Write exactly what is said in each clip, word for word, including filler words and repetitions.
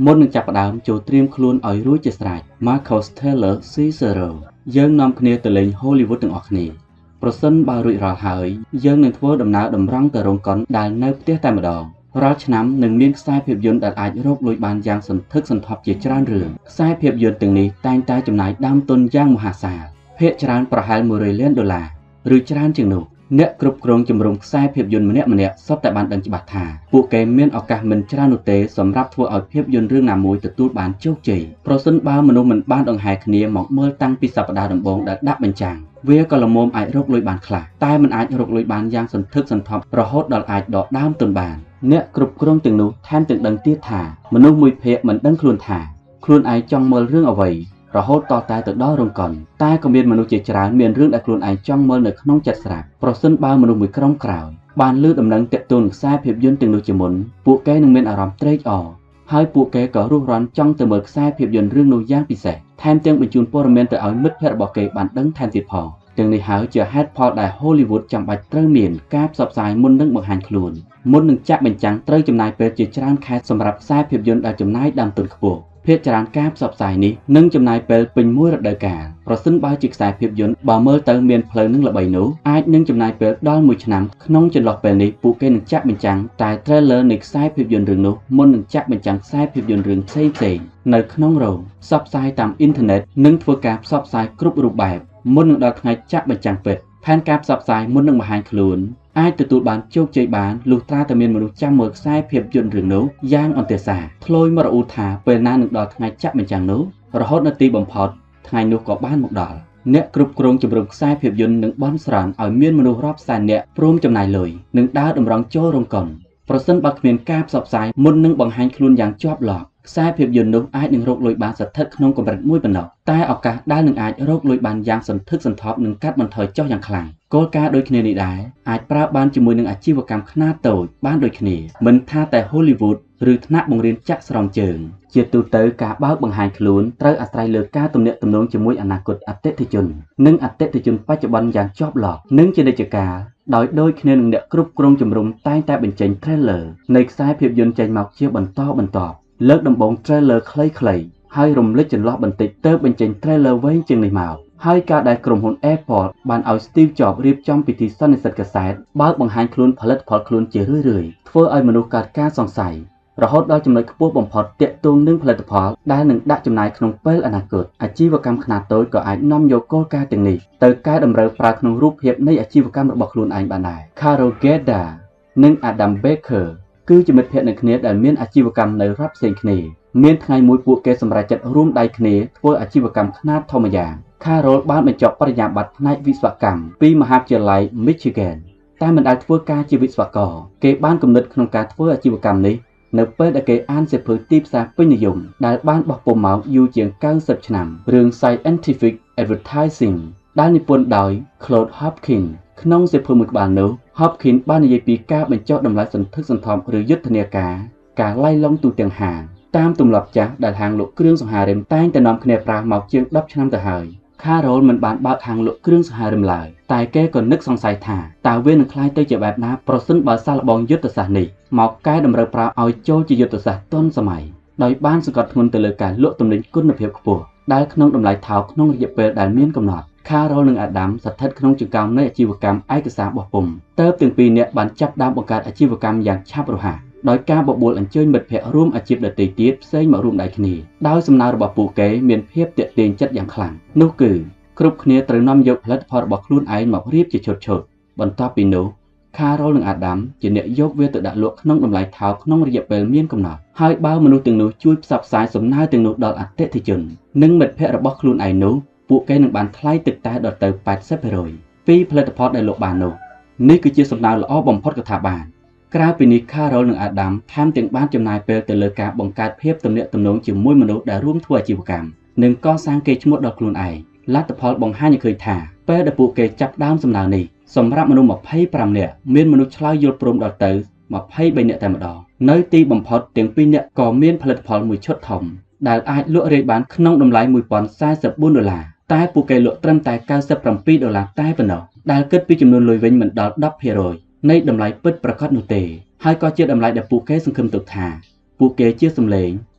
មុននឹងចាប់ផ្ដើមចូលត្រៀមខ្លួនឲ្យរួចជាស្រេច Marcus Taylor Cicero យើងនាំគ្នាទៅលេង Hollywood ទាំងអស់គ្នាប្រសិនបើរួចរាល់ហើយយើងនឹងធ្វើដំណើរតម្រង់ទៅរោងកុនដែលនៅផ្ទះតែម្ដងរាល់ឆ្នាំនឹងមានខ្សែភាពយន្តដែលអាចរកលុយបានយ៉ាងសន្ធឹកសន្ធាប់ជាច្រើនរឿងខ្សែភាពយន្តទាំងនេះតែងតែចំណាយដើមទុនយ៉ាងមហាសាលភាគច្រើនប្រហែលមួយរយលានដុល្លារឬច្រើនជាងនោះអ្នកគ្រប់គ្រងជំរំខ្សែភាពយន្តម្នាក់ម្នាក់សុទ្ធតែបានដឹងច្បាស់ថាពួកគេមានឱកាសមិនច្រើននោះទេសម្រាប់ធ្វើឲ្យភាពយន្តរឿងណាមួយទទួលបានជោគជ័យប្រសិនបើមនុស្សមិនបានដង្ហែគ្នាមកមើលតាំងពីសប្តាហ៍ដំបូងដែលដាក់បញ្ចាំងវាក៏ល្មមអាចរកលុយបានខ្លះតែមិនអាចរកលុយបានយ៉ាងសន្ធឹកសន្ធាប់រហូតដល់អាចដកដើមទុនបានអ្នកគ្រប់គ្រងទាំងនោះថែមទាំងដឹងទៀតថាមនុស្សមួយភាគមិនដឹងខ្លួនថាខ្លួនឯងចង់មើលរឿងអ្វីរហូតតតែទៅដល់រោងកុនតែក៏មានមនុស្សជាច្រើនមានរឿងដែលខ្លួនឯងចង់មើលនៅក្នុងចិត្តស្រាប់ប្រសិនបើមនុស្សមួយក្រុមក្រោយបានលើដំណឹងតាក់ទងខ្សែភាពយន្តទាំងនោះជាមុនពួកគេនឹងមានអារម្មណ៍ត្រេកអរហើយពួកគេក៏រុះរាន់ចង់ទៅមើលខ្សែភាពយន្តរឿងនោះយ៉ាងពិសេសថែមទាំងបញ្ជូនព័ត៌មានទៅឲ្យមិត្តភ័ក្តិរបស់គេបានដឹងថែមទៀតផងទាំងនេះហើយជាហេតុផលដែល Hollywood ចាំបាច់ត្រូវមានការផ្សព្វផ្សាយមុននឹងបង្ហាញខ្លួនមុននឹងចាក់បញ្ចាំងត្រូវចំណាយពេលជាច្រើនខែសម្រាប់ខ្សែភាពយន្តដែលចំណាយដើមទុនខ្ពស់ភាគច្រើនការផ្សព្វផ្សាយនេះនឹងចំណាយពេលពេញមួយរដូវកាលប្រសិនបើជាខ្សែភាពយន្តបើមើលទៅមានផ្លូវនឹងល្បីនោះអាចនឹងចំណាយពេលដល់មួយឆ្នាំក្នុងចន្លោះពេលនេះពួកគេនឹងចាក់បញ្ចាំងតែ trailer នៃខ្សែភាពយន្តរឿងនោះមុននឹងចាក់បញ្ចាំងខ្សែភាពយន្តរឿងផ្សេងៗនៅក្នុងរោងផ្សព្វផ្សាយតាមអ៊ីនធឺណិតនិងធ្វើការផ្សព្វផ្សាយគ្រប់រូបបែបមុននឹងដល់ថ្ងៃចាក់បញ្ចាំងពិតផែនការផ្សព្វផ្សាយមុននឹងបង្ហាញខ្លួនអាចទទួលបានជោគជ័យបានលុះត្រាតែមានមនុស្សចាំមើលខ្សែភាពយន្តរឿងនោះយ៉ាងអន្ទះសារធ្លោយមករអ៊ូថាពេលណានឹងដល់ថ្ងៃចាក់បញ្ចាំងនោះរហូតនៅទីបំផុតថ្ងៃនោះក៏បានមកដល់អ្នកគ្រប់គ្រងជំរុំខ្សែភាពយន្តនឹងបន់ស្រន់ឲ្យមានមនុស្សរាប់សែននាក់ព្រមចំណាយលុយនិងដើរតម្រង់ចូលរោងកុនប្រសិនបើគ្មានការផ្សព្វផ្សាយមុននឹងបង្ហាញខ្លួនយ៉ាងជាប់លាប់ខ្សែភាពយន្តនោះអាចនឹងរកលុយបានស្ថិតក្នុងកម្រិតមួយប៉ុណ្ណោះតែឱកាសដែលនឹងអាចរកលុយបានយ៉ាងសន្ធឹកសន្ធាប់នឹងកាត់បន្ថយចុះយ៉ាងខ្លាំងគោលការណ៍ដូចគ្នានេះដែរអាចប្រើបានជាមួយនឹងអាជីវកម្មខ្នាតតូចបានដូចគ្នាមិនថាតែ Hollywood ឬថ្នាក់បង្រៀនចាក់ស្រោមជើងជាទូទៅការបើកបង្ហាញខ្លួនត្រូវអាស្រ័យលើការទំនាក់ទំនងជាមួយអនាគតអតិថិជននិងអតិថិជនបច្ចុប្បន្នយ៉ាងជាប់លាប់និងជានិច្ចកាលដោយដូចគ្នានឹងអ្នកគ្រប់គ្រងជំរុំតែងតែបញ្ចេញ trailer នៃខ្សែភាពយន្តចេញមកជាបន្តបន្ទាប់លើកដំបូង trailer ខ្លីៗហើយរំលេចចន្លោះបន្តិចទើបបញ្ចេញ trailer វែងជាងនេះមកហើយការដែលក្រុមហ៊ុន Apple បានឲ្យ Steve Jobs រៀបចំពិធីសន្និសីទកាសែតបើកបង្ហាញខ្លួនផលិតផលខ្លួនជារឿយៗធ្វើឲ្យមនុស្សកើតការសង្ស័យរហូតដល់ចំណុចខ្ពស់បំផុតទាក់ទងនឹងផលិតផលដែលនឹងដាក់ចំណាយក្នុងពេលអនាគតអាជីវកម្មខ្នាតតូចក៏អាចនាំយកគោលការណ៍ទាំងនេះទៅកែតម្រូវប្រើក្នុងរូបភាពនៃអាជីវកម្មរបស់ខ្លួនឯងបានដែរ Carol Gedda និង Adam Bakerគឺជាមិត្តភក្តិនឹងគ្នាដែលមានអាជីវកម្មនៅរដ្ឋផ្សេងគ្នាមានថ្ងៃមួយពួកគេសម្រេចចិត្តរួមដៃគ្នាធ្វើអាជីវកម្មខ្នាតធំម្យ៉ាង Carol បានបញ្ចប់បរិញ្ញាបត្រផ្នែកវិស្វកម្មពីមហាវិទ្យាល័យ Michigan តែមិនដែលធ្វើការជាវិស្វករគេបានគំនិតក្នុងការធ្វើអាជីវកម្មនេះនៅពេលដែលគេអានសៀវភៅទីផ្សារពេញនិយមដែលបានបោះពុម្ពមកយូរជាងកៅសិបឆ្នាំរឿង Scientific Advertising ដែលនិពន្ធដោយ Claude Hopkins ក្នុងសៀវភៅមួយក្បាលនោះ Hopkins បាននិយាយពីការបញ្ចុះតម្លៃសន្ធឹកសន្ធាប់ឬយុទ្ធនាការការឡៃឡុងទូទាំងហាងតាមទម្លាប់ចាស់ដែលហាងលក់គ្រឿងសង្ហារិមតែងតែនាំគ្នាប្រើមកជាងដប់ឆ្នាំទៅហើយ Carol មិនបានបើកហាងលក់គ្រឿងសង្ហារិមឡើយតែគេក៏នឹកសង្ស័យថាតើវានឹងក្លាយទៅជាបែបណាប្រសិនបើសាកល្បងយុទ្ធសាស្ត្រនេះមកកែតម្រូវប្រើឲ្យចូលជាយុទ្ធសាស្ត្រទាន់សម័យដោយបានសង្កត់ធ្ងន់ទៅលើការលក់ទំនិញគុណភាពខ្ពស់ដែលក្នុងតម្លៃថោកក្នុងរយៈពេលដែលមានកំណត់ Carol និង Adam ស្ថិតក្នុងចង្កោមនៃអាជីវកម្មឯកសារបោះពុម្ពទើបទាំងពីរនាក់បានចាប់ផ្ដើមបង្កើតអាជីវកម្មយ៉ាងឆាប់រហ័សដោយការបបួលអញ្ជើញមិត្តភ័ក្តិរួមអាជីពដទៃទៀតផ្សេងមករួមដៃគ្នាដោយសំណើរបស់ពួកគេមានភាពទាក់ទាញចិត្តយ៉ាងខ្លាំងនោះគឺគ្រប់គ្នាត្រូវនាំយកផលិតផលរបស់ខ្លួនឯងមករៀបជាឈុតៗបន្ទាប់ពីនោះ Carol និង Adam ជាអ្នកយកវាទៅដាក់លក់ក្នុងតម្លៃថោកក្នុងរយៈពេលមានកំណត់ហើយបើមនុស្សទាំងនោះជួយផ្សព្វផ្សាយសំណើទាំងនោះដល់អតិថិជននិងមិត្តភ័ក្តិរបស់ខ្លួនឯងនោះពួកគេនឹងបានថ្លៃទឹកតែដល់ទៅ แปดสิบเปอร์เซ็นต์ ពីផលិតផលដែលលក់បាននោះនេះគឺជាសំណើល្អបំផុតក៏ថាបានក្រៅពីនេះ Carol និង Adam ថែមទាំងបានចំណាយពេលទៅលើការបង្កើតភាពទំនាក់ទំនងជាមួយមនុស្សដែលរួមធ្វើអាជីវកម្មនិងកសាងកេរ្តិ៍ឈ្មោះដល់ខ្លួនឯងលទ្ធផលបង្ហាញឲ្យឃើញថាពេលដែលពួកគេចាប់ផ្ដើមសំណើនេះសម្រាប់មនុស្ស ยี่สิบห้า នាក់មានមនុស្សឆ្លើយយល់ព្រមដល់ទៅ ยี่สิบสาม នាក់តែម្ដងនៅទីបំផុតទាំងពីរនាក់ក៏មានផលិតផលមួយឈុតធំដែលអាចលក់រាយបានក្នុងតម្លៃ một nghìn bốn mươi tư ដុល្លារតែពួកគេលក់ត្រឹមតែ ninety-seven ដុល្លារតែប៉ុណ្ណោះដែលគិតពីចំនួនលុយវិញមិនដល់ ten percent នៃតម្លៃពិតប្រាកដនោះទេហើយក៏ជាតម្លៃដែលពួកគេសង្ឃឹមទុកថាពួកគេជាសម្លេង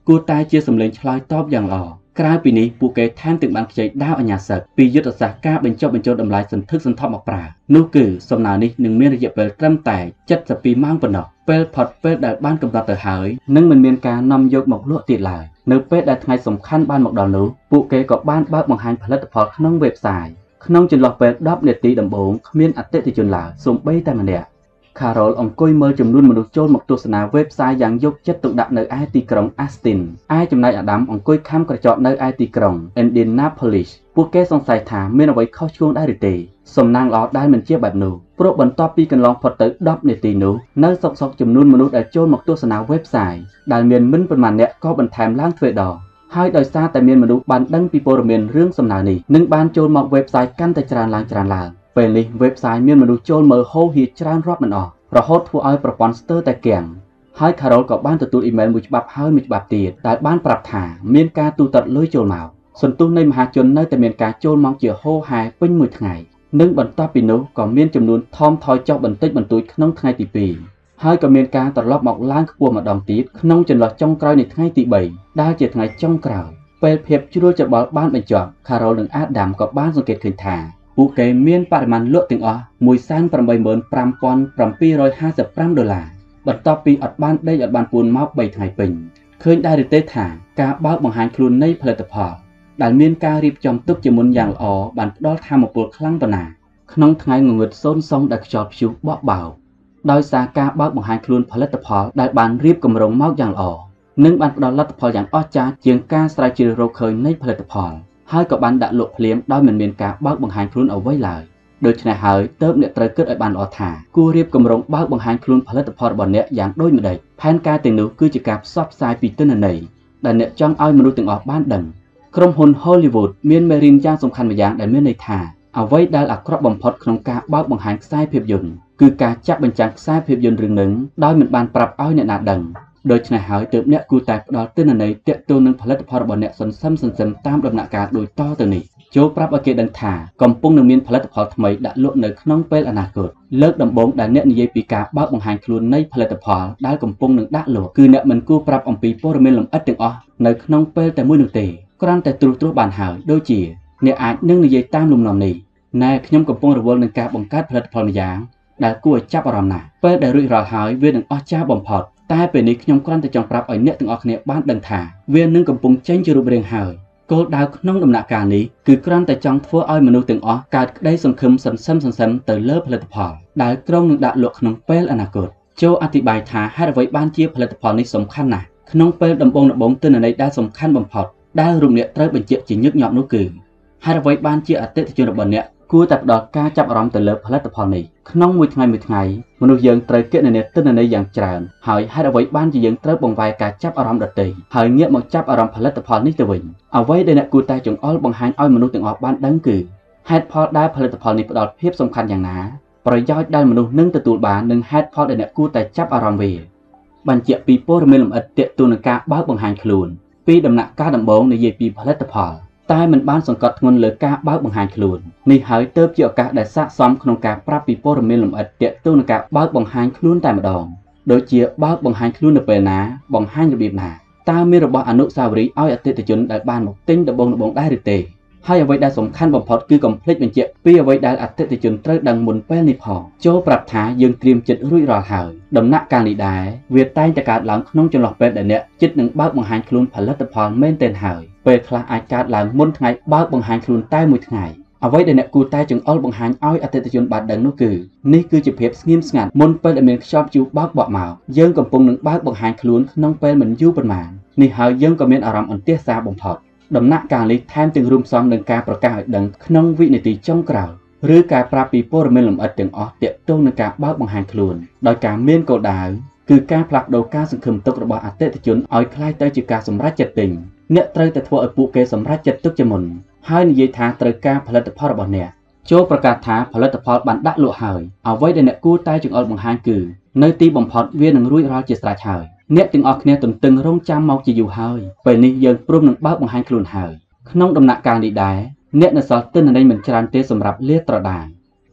គួរតែជាសម្លេងឆ្លើយតបយ៉ាងល្អក្រៅពីនេះពួកគេថែមទាំងបានខ្ចីដាវអាញាសឹកពីយុទ្ធសាស្ត្រការបញ្ចុះបញ្ចូលតម្លៃសន្ធឹកសន្ធាប់មកប្រើនោះគឺសំណើនេះនឹងមានរយៈពេលត្រឹមតែ칠十ពីរម៉ោងប៉ុណ្ណោះពេលផុតពេលដែលបានកំណត់ទៅហើយនឹងមិនមានការនាំយកមកលក់ទៀតឡើយនៅពេលដែលថ្ងៃសំខាន់បានមកដល់នោះពួកគេក៏បានបើកបង្ហាញផលិតផលក្នុង website ក្នុងចន្លោះពេលដប់នាទីដំបូងគ្មានអតិថិជនឡើយសូម្បីតែម្នាក់ Carol អង្គុយមើលចំនួនមនុស្សចូលមកទស្សនា website យ៉ាងយកចិត្តទុកដាក់នៅឯទីក្រុង Austin ឯចំណែក Adam អង្គុយខំក្រចកនៅឯទីក្រុង Indianapolis ពួកគេសង្ស័យថាមានអ្វីខុសឆ្គងដែរឬទេសំណាងល្អដែលមិនជាបែបនោះព្រោះបន្ទាប់ពីកន្លងផុតទៅដប់នាទីនោះនៅសុកសុកចំនួនមនុស្សដែលចូលមកទស្សនា website ដែលមានមិនប៉ុន្មានអ្នកក៏បន្ថែមឡើងទ្វេដងហើយដោយសារតែមានមនុស្សបានដឹងពីព័ត៌មានរឿងសំណើនេះនឹងបានចូលមក website កាន់តែច្រើនឡើងច្រើនឡើងពេលនេះ website មានមនុស្សចូលមើលហូរហៀច្រើនរាប់មិនអស់រហូតធ្វើឲ្យប្រព័ន្ធស្ទើរតែគាំងហើយ Carol ក៏បានទទួលអ៊ីមែលមួយច្បាប់ហើយមួយច្បាប់ទៀតដែលបានប្រាប់ថាមានការទូទាត់លុយចូលមកសន្ទុះនៃមហាជននៅតែមានការចូលមកជាហូរហែពេញមួយថ្ងៃនិងបន្ទាប់ពីនោះក៏មានចំនួនថមថយចុះបន្តិចបន្តួចក្នុងថ្ងៃទីពីរហើយក៏មានការត្រឡប់មកឡើងខ្ពស់ម្ដងទៀតក្នុងចន្លោះចុងក្រោយនៃថ្ងៃទីបីដែលជាថ្ងៃចុងក្រោយពេលភាពជ្រួលច្បល់បានបញ្ចប់ Carol និង Adam ក៏បានសង្កេតឃើញថាពួកគេមានបរិមាណលក់ទាំងអស់ មួយសែនប្រាំបីម៉ឺនប្រាំពាន់ប្រាំពីររយហាសិបប្រាំដុល្លារបន្ទាប់ពីអត់បានដេកអត់បានពួនមកបីថ្ងៃពេញឃើញដែរឬទេថាការបើកបង្ហាញខ្លួននៃផលិតផលដែលមានការរៀបចំទុកជាមុនយ៉ាងល្អបានផ្ដល់ថាមពលខ្លាំងប៉ុណ្ណាក្នុងថ្ងៃងងឹតសូនសងដែលខ្យល់ព្យុះបក់បោកដោយសារការបើកបង្ហាញខ្លួនផលិតផលដែលបានរៀបគម្រោងមកយ៉ាងល្អនិងបានផ្ដល់លទ្ធផលយ៉ាងអស្ចារ្យជាងការស្រាវជ្រាវរកឃើញនៃផលិតផលហើយក៏បានដាក់លក់ភ្លាមដោយមិនមានការបើកបង្ហាញខ្លួនអ្វីឡើយដូច្នេះហើយទើបអ្នកត្រូវគិតឲ្យបានល្អថាគួររៀបគម្រោងបើកបង្ហាញខ្លួនផលិតផលរបស់អ្នកយ៉ាងដូចម្តេចផែនការទាំងនោះគឺជាការផ្សព្វផ្សាយពីទិន្នន័យដែលអ្នកចង់ឲ្យមនុស្សទាំងអស់បានដឹងក្រុមហ៊ុន Hollywood មានមេរៀនយ៉ាងសំខាន់មួយយ៉ាងដែលមានន័យថាអ្វីដែលអាក្រក់បំផុតក្នុងការបើកបង្ហាញខ្សែភាពយន្តគឺការចាក់បញ្ចាំងខ្សែភាពយន្តរឿងនឹងដោយមិនបានប្រាប់ឲ្យអ្នកណាដឹងដូច្នេះហើយទើបអ្នកគួរតែផ្ដល់ទិន្នន័យទាក់ទងនឹងផលិតផលរបស់អ្នកសន្សឹមសន្សឹមតាមដំណាក់កាលដូចតទៅនេះចូលប្រាប់ឲ្យគេដឹងថាកំពុងនឹងមានផលិតផលថ្មីដាក់លក់នៅក្នុងពេលអនាគតលើកដំបូងដែលអ្នកនិយាយពីការបើកបង្ហាញខ្លួននៃផលិតផលដែលកំពុងនឹងដាក់លក់គឺអ្នកមិនគួរប្រាប់អំពីព័ត៌មានលម្អិតទាំងអស់នៅក្នុងពេលតែមួយនោះទេគ្រាន់តែត្រួសត្រាសបានហើយដូចជាអ្នកអាចនឹងនិយាយតាមលំនាំនេះណែខ្ញុំកំពុងរវល់នឹងការបង្កើតផលិតផលម្យ៉ាងដែលគួរឲ្យចាប់អារម្មណ៍ណាស់ពេលដែលរួចរាល់ហើយវានឹងអស្ចារ្យបំផុតតែពេលនេះខ្ញុំគ្រាន់តែចង់ប្រាប់ឲ្យអ្នកទាំងអស់គ្នាបានដឹងថាវានឹងកំពុងចេញជារូបរាងហើយគោលដៅក្នុងដំណាក់កាលនេះគឺគ្រាន់តែចង់ធ្វើឲ្យមនុស្សទាំងអស់កើតក្តីសង្ឃឹមសន្សឹមសន្សឹមទៅលើផលិតផលដែលក្រុងនឹងដាក់លក់ក្នុងពេលអនាគតចូលអធិប្បាយថាហេតុអ្វីបានជាផលិតផលនេះសំខាន់ណាស់ក្នុងពេលដំបូងដំបូងទិន្នន័យដែលសំខាន់បំផុតដែលរូបអ្នកត្រូវបញ្ជាក់ជាញឹកញាប់នោះគឺហេតុអ្វីបានជាអតិថិជនរបស់អ្នកគួរតែផ្ដល់ការចាប់អារម្មណ៍ទៅលើផលិតផលនេះក្នុងមួយថ្ងៃមួយថ្ងៃមនុស្សយើងត្រូវគណនាទិន្នន័យយ៉ាងច្រើនហើយហេតុអ្វីបានជាយើងត្រូវបង្វែរការចាប់អារម្មណ៍ដទៃហើយងាកមកចាប់អារម្មណ៍ផលិតផលនេះទៅវិញអ្វីដែលអ្នកគួរតែចង្អុលបង្ហាញឲ្យមនុស្សទាំងអស់បានដឹងគឺហេតុផលដែលផលិតផលនេះផ្ដល់ភាពសំខាន់យ៉ាងណាប្រយោជន៍ដែលមនុស្សនឹងទទួលបាននិងហេតុផលដែលអ្នកគួរតែចាប់អារម្មណ៍វាបញ្ជាក់ពីព័ត៌មានលម្អិតទាក់ទងនឹងការបើកបង្ហាញខ្លួនពីដំណាក់កាលដំបូងនិយាយពីផលិតផលតែមិនបានសង្កត់ធ្ងន់លើការបើកបង្ហាញខ្លួននេះហើយទើបជាឱកាសដែលស័ក្តិសមក្នុងការប្រាប់ពីព័ត៌មានលម្អិតទាក់ទងនឹងការបើកបង្ហាញខ្លួនតែម្ដងដូចជាបើកបង្ហាញខ្លួននៅពេលណាបង្ហាញរបៀបណាតើមានរបស់អនុស្សាវរីយ៍ឲ្យអតិថិជនដែលបានមកទិញដំបូងដំបូងដែរឬទេហើយអ្វីដែលសំខាន់បំផុតគឺកុំភ្លេចបញ្ជាក់ពីអ្វីដែលអតិថិជនត្រូវដឹងមុនពេលនេះផងចូលប្រាប់ថាយើងត្រៀមចិត្តរួចរាល់ហើយដំណាក់កាលនេះដែរវាតែងតែកើតឡើងក្នុងចន្លោះពេលដែលអ្នកចិត្តនឹងបើកបង្ហាញខ្លួនផលិតផលមែនទែនហើយពេលខ្លះអាចកើតឡើងមុនថ្ងៃបើកបង្ហាញខ្លួនតែមួយថ្ងៃអ្វីដែលអ្នកគួរតែចង្អុលបង្ហាញឲ្យអតិថិជនបានដឹងនោះគឺនេះគឺជាភាពស្ងៀមស្ងាត់មុនពេលដែលមានខ្យល់ព្យុះបោកបក់មកយើងកំពុងនឹងបើកបង្ហាញខ្លួនក្នុងពេលមិនយូរប៉ុន្មាននេះហើយយើងក៏មានអារម្មណ៍អន្ទះសារបំផុតដំណាក់កាលនេះថែមទាំងរួមផ្សំនឹងការប្រកាសឲ្យដឹងក្នុងវិនាទីចុងក្រោយឬការប្រាប់ពីព័ត៌មានលម្អិតទាំងអស់ទាក់ទងនឹងការបើកបង្ហាញខ្លួនដោយការមានគោលដៅគឺការផ្លាស់ប្ដូរការសង្ឃឹមទុករបស់អតិថិជនឲ្យคล้ายទៅជាការសម្រេចចិត្តទិញអ្នកត្រូវតែធ្វើឲ្យពួកគេសម្រេចចិត្តទុកជាមុនហើយនិយាយថាត្រូវការផលិតផលរបស់អ្នកចូលប្រកាសថាផលិតផលបានដាក់លក់ហើយអ្វីដែលអ្នកគួរតែចង្អុលបង្ហាញគឺនៅទីបំផុតវានឹងរួចរាល់ជាស្រេចហើយអ្នកទាំងអស់គ្នាទន្ទឹងរង់ចាំមកជាយូរហើយពេលនេះយើងព្រមនឹងបើកបង្ហាញខ្លួនហើយក្នុងដំណាក់កាលនេះដែរអ្នកនៅសល់ទិន្នន័យមិនច្រើនទេសម្រាប់លាតត្រដាង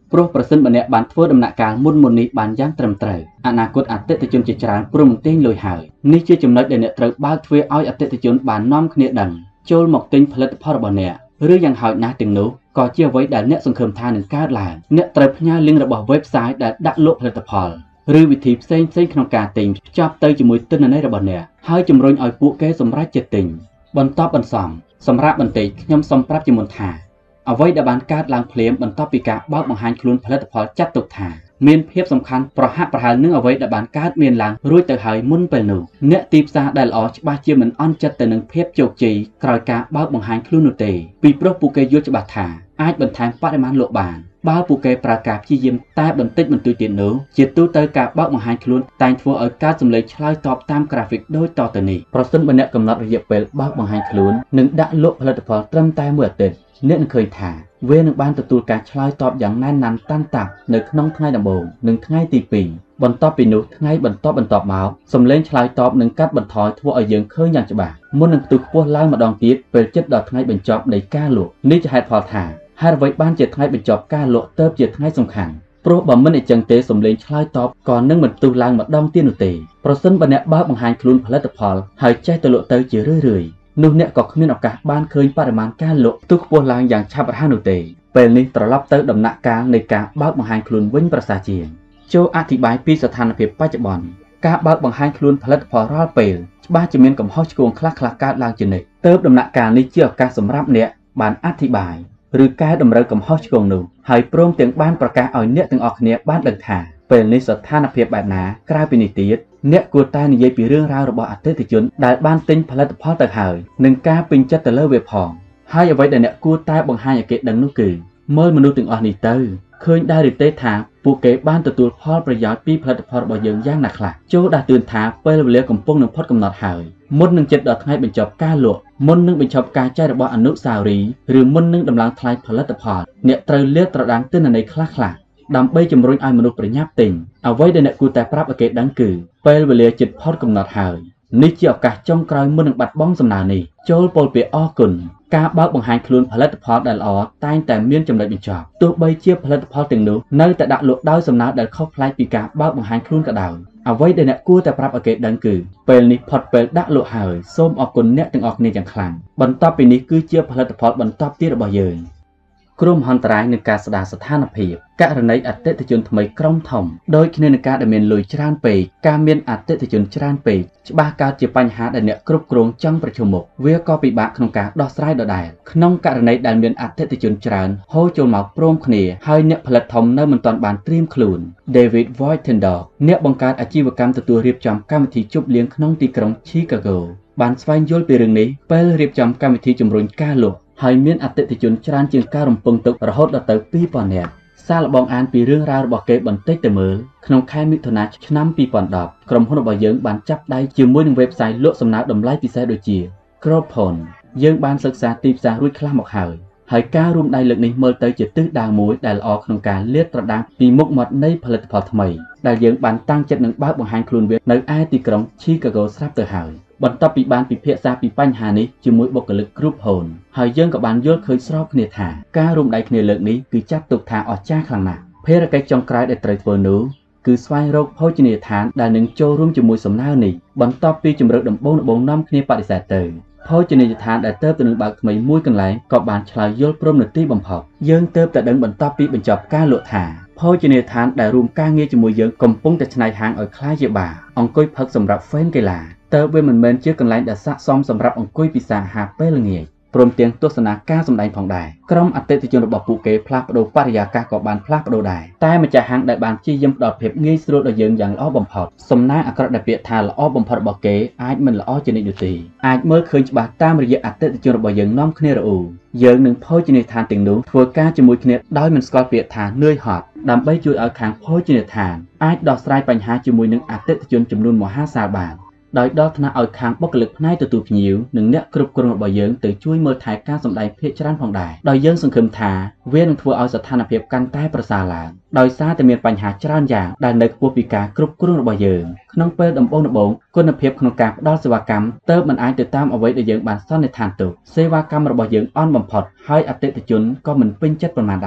ព្រោះប្រសិនបើអ្នកបានធ្វើដំណាក់កាលមុនមុននេះបានយ៉ាងត្រឹមត្រូវអនាគតអតិថិជនជាច្រើនព្រមទាញលុយហើយនេះជាចំណុចដែលអ្នកត្រូវបើកទ្វារឲ្យអតិថិជនបាននាំគ្នាដឹងចូលមកទិញផលិតផលរបស់អ្នកឬយ៉ាងហោចណាស់ទាំងនោះក៏ជាអ្វីដែលអ្នកសង្ឃឹមថានឹងកើតឡើងអ្នកត្រូវផ្ញើ link របស់ website ដែលដាក់លក់ផលិតផលឬវិធីផ្សេងៗក្នុងការទិញភ្ជាប់ទៅជាមួយទិន្នន័យរបស់អ្នកហើយជំរុញឲ្យពួកគេសម្រេចចិត្តទិញបន្តបន្សំសម្រាប់បន្តិចខ្ញុំសូមប្រាប់ជាមុនថាអ្វីដែលបានកើតឡើងភ្លាមបន្ទាប់ពីការបើកបង្ហាញខ្លួនផលិតផលចាត់ទុកថាមានភាពសំខាន់ប្រហាក់ប្រហែលនឹងអ្វីដែលបានកើតមានឡើងរួចទៅហើយមុនពេលនោះអ្នកទីផ្សារដែលល្អច្បាស់ជាមិនអន់ចិត្តទៅនឹងភាពជោគជ័យក្រោយការបើកបង្ហាញខ្លួននោះទេពីព្រោះពួកគេយល់ច្បាស់ថាអាចបន្ថែមបរិមាណលក់បានបើពួកគេប្រើការព្យាយាមតែបន្តិចបន្តួចទៀតនោះជាទូទៅការបើកបង្ហាញខ្លួនតែងធ្វើឲ្យកើតសម្លេងឆ្លើយតបតាមក្រាហ្វិកដូចតទៅនេះប្រសិនបើអ្នកកំណត់រយៈពេលបើកបង្ហាញខ្លួននិងដាក់លក់ផលិតផលត្រឹមតែមួយអាទិត្យអ្នកនឹងឃើញថាវានឹងបានទទួលការឆ្លើយតបយ៉ាងណែនណាន់តាន់តាប់នៅក្នុងថ្ងៃដំបូងនិងថ្ងៃទីពីរបន្ទាប់ពីនោះថ្ងៃបន្តបន្ទាប់មកសម្លេងឆ្លើយតបនឹងកាត់បន្ថយធ្វើឲ្យយើងឃើញយ៉ាងច្បាស់មុននឹងផ្ទុះខ្ពស់ឡើងម្ដងទៀតពេលជិតដល់ថ្ងៃបញ្ចប់នៃការលក់នេះជាហេតុផលថាហេតុអ្វីបានជាថ្ងៃបញ្ចប់ការលក់ទៅជាថ្ងៃសំខាន់ព្រោះបើមិនអញ្ចឹងទេសម្លេងឆ្លើយតបក៏នឹងមិនផ្ទុះឡើងម្ដងទៀតនោះទេប្រសិនបើអ្នកបើកបង្ហាញខ្លួនផលិតផលហើយចេះទៅលក់ទៅជារឿយៗនោះអ្នកក៏គ្មានឱកាសបានឃើញបរិមាណការលក់ផ្ទុះខ្ពស់ឡើងយ៉ាងឆាប់រហ័សនោះទេពេលនេះត្រឡប់ទៅដំណាក់កាលនៃការបើកបង្ហាញខ្លួនវិញប្រសើរជាងចូលអធិប្បាយពីស្ថានភាពបច្ចុប្បន្នការបើកបង្ហាញខ្លួនផលិតផលរាល់ពេលច្បាស់ជាមានកំហុសឆ្គងខ្លះៗកើតឡើងជានិច្ចទើបដំណាក់កាលនេះជាឱកាសសម្រាប់អ្នកបានអធិប្បាយឬកែតម្រូវកំហុសឆ្គងនោះហើយព្រមទាំងបានប្រកាសឲ្យអ្នកទាំងអស់គ្នាបានដឹងថាពេលនេះស្ថានភាពបែបណាក្រៅពីនេះទៀតអ្នកគួរតែនិយាយពីរឿងរ៉ាវរបស់អតិថិជនដែលបានទិញផលិតផលទៅហើយនិងការពេញចិត្តទៅលើវាផងហើយអ្វីដែលអ្នកគួរតែបង្ហាញឲ្យគេដឹងនោះគឺមើលមនុស្សទាំងអស់នេះទៅឃើញដែរឬទេថាពួកគេបានទទួលផលប្រយោជន៍ពីផលិតផលរបស់យើងយ៉ាងណាខ្លះចូលដាស់តឿនថាពេលវេលាកំពុងនឹងផុតកំណត់ហើយមុននឹងចិត្តដល់ថ្ងៃបញ្ចប់ការលក់មុននឹងបញ្ចប់ការចែករបស់អនុស្សាវរីយ៍ឬមុននឹងដំឡើងថ្លៃផលិតផលអ្នកត្រូវលាតត្រដាងទិន្នន័យខ្លះៗដើម្បីជំរុញឲ្យមនុស្សប្រញាប់ទិញអ្វីដែលអ្នកគួរតែប្រាប់ឲ្យគេដឹងគឺពេលវេលាជិតផុតកំណត់ហើយនេះជាឱកាសចុងក្រោយមុននឹងបាត់បង់សំណើនេះចូលពោលពាក្យអរគុណការបើកបង្ហាញខ្លួនផលិតផលដែលល្អតែងតែមានចំណុចបញ្ចប់ទោះបីជាផលិតផលទាំងនោះនៅតែដាក់លក់ដោយសំណើដែលខុសប្លែកពីការបើកបង្ហាញខ្លួនក៏ដោយអ្វីដែលអ្នកគួរតែប្រាប់ឲ្យគេដឹងគឺពេលនេះផុតពេលដាក់លក់ហើយសូមអរគុណអ្នកទាំងអស់គ្នាយ៉ាងខ្លាំងបន្ទាប់ពីនេះគឺជាផលិតផលបន្តទៀតរបស់យើងគ្រោះមហន្តរាយនឹងការស្ដារស្ថានភាពករណីអតិថិជនថ្មីក្រុមធំដោយគ្នានឹងការដែលមានលុយច្រើនពេកការមានអតិថិជនច្រើនពេកច្បាស់កើតជាបញ្ហាដែលអ្នកគ្រប់គ្រងចង់ប្រឈមមុខវាក៏ពិបាកក្នុងការដោះស្រាយដដែលក្នុងករណីដែលមានអតិថិជនច្រើនហូរចូលមកព្រមគ្នាហើយអ្នកផលិតធំនៅមិនទាន់បានត្រៀមខ្លួន David Voigtendorf អ្នកបង្កើតអាជីវកម្មទទួលរៀបចំកម្មវិធីជប់លៀងក្នុងទីក្រុង Chicago បានស្វែងយល់ពីរឿងនេះពេលរៀបចំកម្មវិធីជំរុញការលក់ហើយមានអតិថិជនច្រើនជាងការរំពឹងទុករហូតដល់ទៅពីរពាន់នាក់សាកល្បងអានពីរឿងរ៉ាវរបស់គេបន្តិចទៅមើលក្នុងខែមិថុនាឆ្នាំពីរពាន់ដប់ក្រុមហ៊ុនរបស់យើងបានចាប់ដៃជាមួយនឹង website លក់សំណើតម្លៃពិសេសដូចជា Groupon យើងបានសិក្សាទីផ្សាររួចខ្លះមកហើយហើយការរួមដៃលើកនេះមើលទៅជាទិសដៅមួយដែលល្អក្នុងការលាតត្រដាងពីមុខមាត់នៃផលិតផលថ្មីដែលយើងបានតាំងចិត្តនឹងបើកបង្ហាញខ្លួនវានៅឯទីក្រុង Chicago ស្រាប់ទៅហើយបន្ទាប់ពីបានពិភាក្សាពីបញ្ហានេះជាមួយបុគ្គលិក Groupon ហើយយើងក៏បានយល់ឃើញស្របគ្នាថាការរួមដៃគ្នាលើកនេះគឺចាត់ទុកថាអស្ចារ្យខ្លាំងណាស់ភារកិច្ចចុងក្រោយដែលត្រូវធ្វើនោះគឺស្វែងរកភោជនីយដ្ឋានដែលនឹងចូលរួមជាមួយសំណើនេះបន្ទាប់ពីជម្រើសដំបូងដំបូងនាំគ្នាបដិសេធទៅភោជនីយដ្ឋានដែលទើបតែនឹងបើកថ្មីមួយកន្លែងក៏បានឆ្លើយយល់ព្រមនៅទីបំផុតយើងទើបតែដឹងបន្ទាប់ពីបញ្ចប់ការលក់ថាភោជនីយដ្ឋានដែលរួមការងារជាមួយយើងកំពុងតែច្នៃហាងឲ្យក្លាយជាបារអង្គុយផឹកសម្រាប់ហ្វេនកីឡាតើវាមិនមែនជាកន្លែងដែលស័ក្តិសមសម្រាប់អង្គុយពិសាអាហារពេលល្ងាចព្រមទាំងទស្សនាការសម្ដែងផងដែរក្រុមអតិថិជនរបស់ពួកគេផ្លាស់ប្ដូរបរិយាកាសក៏បានផ្លាស់ប្ដូរដែរតែម្ចាស់ហាងដែលបានព្យាយាមផ្ដល់ភាពងាយស្រួលដល់យើងយ៉ាងល្អបំផុតសំណាងអាក្រក់ដែលពាក្យថាល្អបំផុតរបស់គេអាចមិនល្អជានិច្ចនោះទេអាចមើលឃើញច្បាស់តាមរយៈអតិថិជនរបស់យើងនាំគ្នារអ៊ូយើងនឹងភោជនីយដ្ឋានទាំងនោះធ្វើការជាមួយគ្នាដោយមិនស្គាល់ពាក្យថានឿយហត់ដើម្បីជួយឲ្យខាងភោជនីយដ្ឋានអាចដោះស្រាយបញ្ហាជាមួយនឹងអតិថិជនចំនួនមហាសាលបានដោយដល់ថ្នាក់ឲ្យខាងបុគ្គលិកផ្នែកទទួលភ្ញៀវនិងអ្នកគ្រប់គ្រងរបស់យើងទៅជួយមើលថែការសម្ដែងភាគច្រើនផងដែរដោយយើងសង្ឃឹមថាវានឹងធ្វើឲ្យស្ថានភាពកាន់តែប្រសើរឡើងដោយសារតែមានបញ្ហាច្រើនយ៉ាងដែលនៅខ្ពស់ពីការគ្រប់គ្រងរបស់យើងក្នុងពេលដំបូងដំបូងគុណភាពក្នុងការផ្ដល់សេវាកម្មទើបមិនអាចទៅតាមអ្វីដែលយើងបានសន្និដ្ឋានទុកសេវាកម្មរបស់យើងអន់បំផុតហើយអតិថិជនក៏មិនពេញចិត្តប៉ុន្មានដែរ